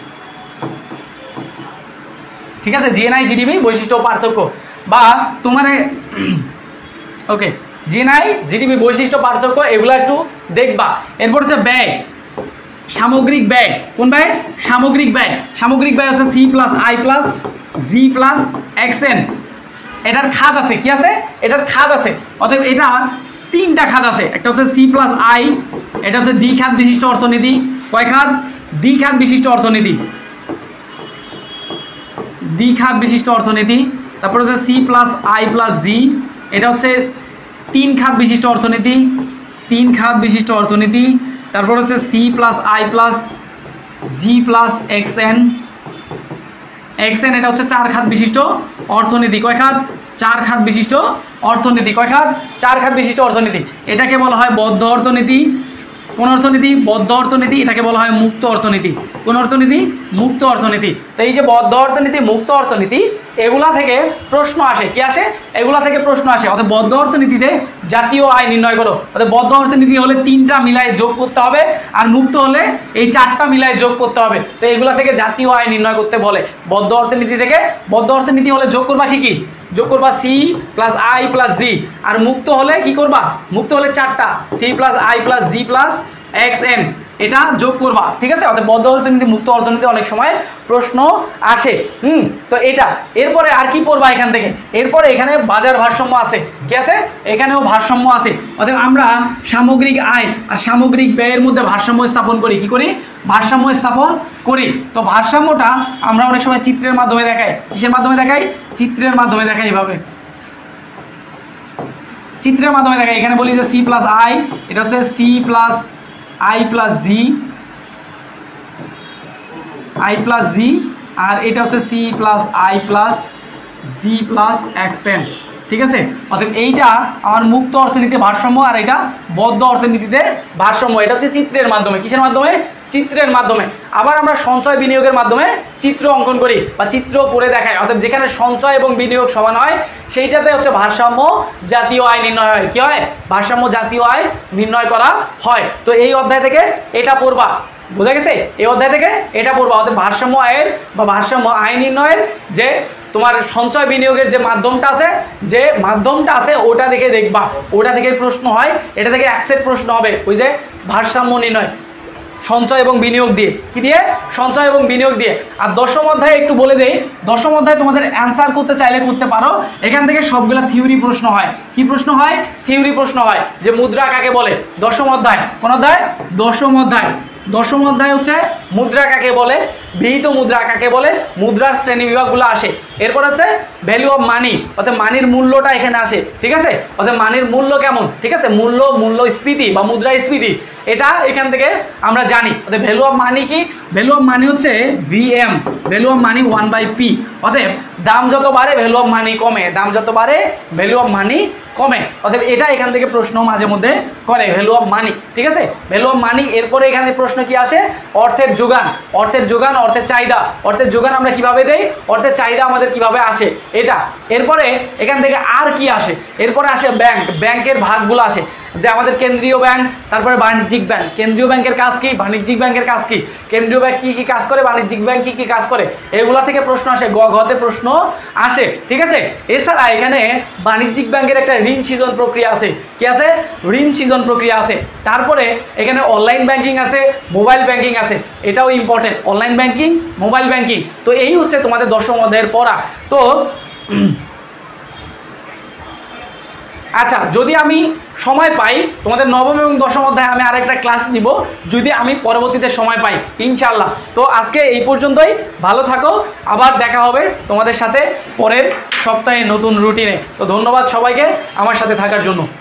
[SPEAKER 1] ঠিক আছে। জিএনআই, জিডিপি, বৈশিষ্ট্য ও পার্থক্য, বা তোমার ওকে জিএনআই, জিডিপি, বৈশিষ্ট্য, পার্থক্য, এগুলো একটু দেখবা। এরপর হচ্ছে ব্যয়, সামগ্রিক ব্যয়, কোন ব্যয়? সামগ্রিক ব্যয়। সামগ্রিক ব্যয় হচ্ছে C plus I plus G plus X N. এটার খাত আছে, কি আছে? এটার খাত আছে। অতএব এটা তিনটা খাত আছে, একটা হচ্ছে সি প্লাস আই, এটা হচ্ছে দ্বি খাত বিশিষ্ট অর্থনীতি। কয় খাত? দ্বি খাত বিশিষ্ট অর্থনীতি, দ্বি খাত বিশিষ্ট অর্থনীতি। তারপর হচ্ছে C plus I plus G, এটা হচ্ছে তিন খাত বিশিষ্ট অর্থনীতি, তিন খাত বিশিষ্ট অর্থনীতি। তারপর হচ্ছে C plus I plus G plus X N, X N এটা হচ্ছে চার খাত বিশিষ্ট অর্থনীতি। কয় খাত? চার খাত বিশিষ্ট অর্থনীতি। কয় খাত? চার খাত বিশিষ্ট অর্থনীতি। এটাকে বলা হয় বদ্ধ অর্থনীতি। কোন অর্থনীতি? বদ্ধ অর্থনীতি। এটাকে বলা হয় মুক্ত অর্থনীতি। কোন অর্থনীতি? মুক্ত অর্থনীতি। তো এই যে বদ্ধ অর্থনীতি, মুক্ত অর্থনীতি, এগুলা থেকে প্রশ্ন আসে। কি আসে? এগুলা থেকে প্রশ্ন আসে। অর্থাৎ বদ্ধ অর্থনীতিতে জাতীয় আয় নির্ণয় করো। অর্থাৎ বদ্ধ অর্থনীতি হলে তিনটা মিলায় যোগ করতে হবে, আর মুক্ত হলে এই চারটা মিলায় যোগ করতে হবে। তো এগুলা থেকে জাতীয় আয় নির্ণয় করতে বলে। বদ্ধ অর্থনীতি থেকে, বদ্ধ অর্থনীতি হলে যোগ করবা কি কি? যোগ করবা C plus I plus G. আর মুক্ত হলে কি করবা? মুক্ত হলে চারটা, C plus I plus G plus X N, এটা যোগ করবা। ঠিক আছে? অর্থাৎ বদ্ধ অর্থনীতি, মুক্ত অর্থনীতি অনেক সময় প্রশ্ন আসে। হুম তো এটা, এরপরে আর কি পড়বা এখান থেকে? এরপরে এখানে বাজার ভারসাম্য আছে। কি আছে? এখানেও ভারসাম্য আছে। অর্থাৎ আমরা সামগ্রিক আয় আর সামগ্রিক ব্যয়ের মধ্যে ভারসাম্য স্থাপন করি। কি করি? ভারসাম্য স্থাপন করি। তো ভারসাম্যটা আমরা অনেক সময় চিত্রের মাধ্যমে দেখাই। কিসের মাধ্যমে দেখাই? চিত্রের মাধ্যমে দেখাই। এভাবে চিত্রের মাধ্যমে দেখাই। এখানে বলি যে সি প্লাস আই, এটা হচ্ছে C plus I plus G, I plus G, আর এটা হচ্ছে C plus I plus G plus X N. ঠিক আছে? অর্থাৎ এইটা আমার মুক্ত অর্থনীতিতে ভারসাম্য, আর এটা বদ্ধ অর্থনীতিতে ভারসাম্য। এটা হচ্ছে চিত্রের মাধ্যমে। কিসের মাধ্যমে? চিত্রের মাধ্যমে। আবার আমরা সঞ্চয় বিনিয়োগের মাধ্যমে চিত্র অঙ্কন করি বা চিত্র করে দেখাই। অর্থাৎ যেখানে সঞ্চয় এবং বিনিয়োগ সমান হয় সেইটাতে হচ্ছে ভারসাম্য জাতীয় আয় নির্ণয় হয়। কি হয়? ভারসাম্য জাতীয় আয় নির্ণয় করা হয়। তো এই অধ্যায় থেকে এটা পড়বা। বোঝা গেছে? এই অধ্যায় থেকে এটা পড়বা। অর্থাৎ ভারসাম্য আয়ের বা ভারসাম্য আয় নির্ণয়ের যে তোমার সঞ্চয় বিনিয়োগের যে মাধ্যমটা আছে, যে মাধ্যমটা আছে ওটা দেখে দেখবা, ওটা থেকে প্রশ্ন হয়। এটা থেকে একসেট প্রশ্ন হবে, ওই যে ভারসাম্য নির্ণয় সঞ্চয় এবং বিনিয়োগ দিয়ে। কি দিয়ে? সঞ্চয় এবং বিনিয়োগ দিয়ে। আর দশম অধ্যায়ে একটু বলে দেই, দশম অধ্যায়ে তোমাদের অ্যান্সার করতে চাইলে করতে পারো। এখান থেকে সবগুলা থিওরি প্রশ্ন হয়। কি প্রশ্ন হয়? থিওরি প্রশ্ন হয়। যে মুদ্রা কাকে বলে? দশম অধ্যায়। কোন অধ্যায়? দশম অধ্যায়। দশম অধ্যায় হচ্ছে মুদ্রা কাকে বলে, বিহিত মুদ্রা কাকে বলে, মুদ্রার শ্রেণী বিভাগগুলো আসে। এরপর হচ্ছে ভ্যালু অফ মানি, অর্থাৎ মানির মূল্যটা এখানে আসে। ঠিক আছে? অর্থাৎ মানির মূল্য কেমন? ঠিক আছে? মূল্য, মূল্যস্ফীতি বা মুদ্রাস্ফীতি, এটা এখান থেকে আমরা জানি। অর্থাৎ ভ্যালু অফ মানি কি? ভ্যালু অফ মানি হচ্ছে VM, value of money one by P. অতএব দাম যত বাড়ে ভ্যালু অফ মানি কমে, দাম যত বাড়ে ভ্যালু অফ মানি কমে। অতএব এটা এখান থেকে প্রশ্ন মাঝে মধ্যে করে, ভ্যালু অফ মানি। ঠিক আছে? Value of money. এরপরে এখানে প্রশ্ন কি আসে? অর্থের যোগান, অর্থের যোগান, অর্থের চাহিদা। অর্থের যোগান আমরা কিভাবে দেই, অর্থের চাহিদা আমাদের কিভাবে আসে, এটা। এরপরে এখান থেকে আর কি আসে? এরপরে আসে ব্যাংক, ব্যাংকের ভাগগুলো আসে। যে আমাদের কেন্দ্রীয় ব্যাংক, তারপরে বাণিজ্যিক ব্যাংক। কেন্দ্রীয় ব্যাংকের কাজ কি? বাণিজ্যিক ব্যাংকের কাজ কি? কেন্দ্রীয় ব্যাংক কি কি কাজ করে, বাণিজ্যিক ব্যাংক কি কি কাজ করে, এগুলা থেকে প্রশ্ন আসে। গ ঘতে প্রশ্ন আসে। ঠিক আছে? এছাড়া এখানে বাণিজ্যিক ব্যাংকের একটা ঋণ সৃজন প্রক্রিয়া আছে। কি আছে? ঋণ সৃজন প্রক্রিয়া আছে। তারপরে এখানে অনলাইন ব্যাংকিং আছে, মোবাইল ব্যাংকিং আছে। এটাও important, online banking, mobile banking. তো এই হচ্ছে তোমাদের দশম অধ্যায়ের পড়া। তো আচ্ছা, যদি আমি সময় পাই তোমাদের নবম এবং দশম অধ্যায়ে আমি আরেকটা ক্লাস নিব, যদি আমি পরবর্তীতে সময় পাই ইনশাআল্লাহ। তো আজকে এই পর্যন্তই। ভালো থাকো, আবার দেখা হবে তোমাদের সাথে পরের সপ্তাহে নতুন রুটিনে। তো ধন্যবাদ সবাইকে আমার সাথে থাকার জন্য।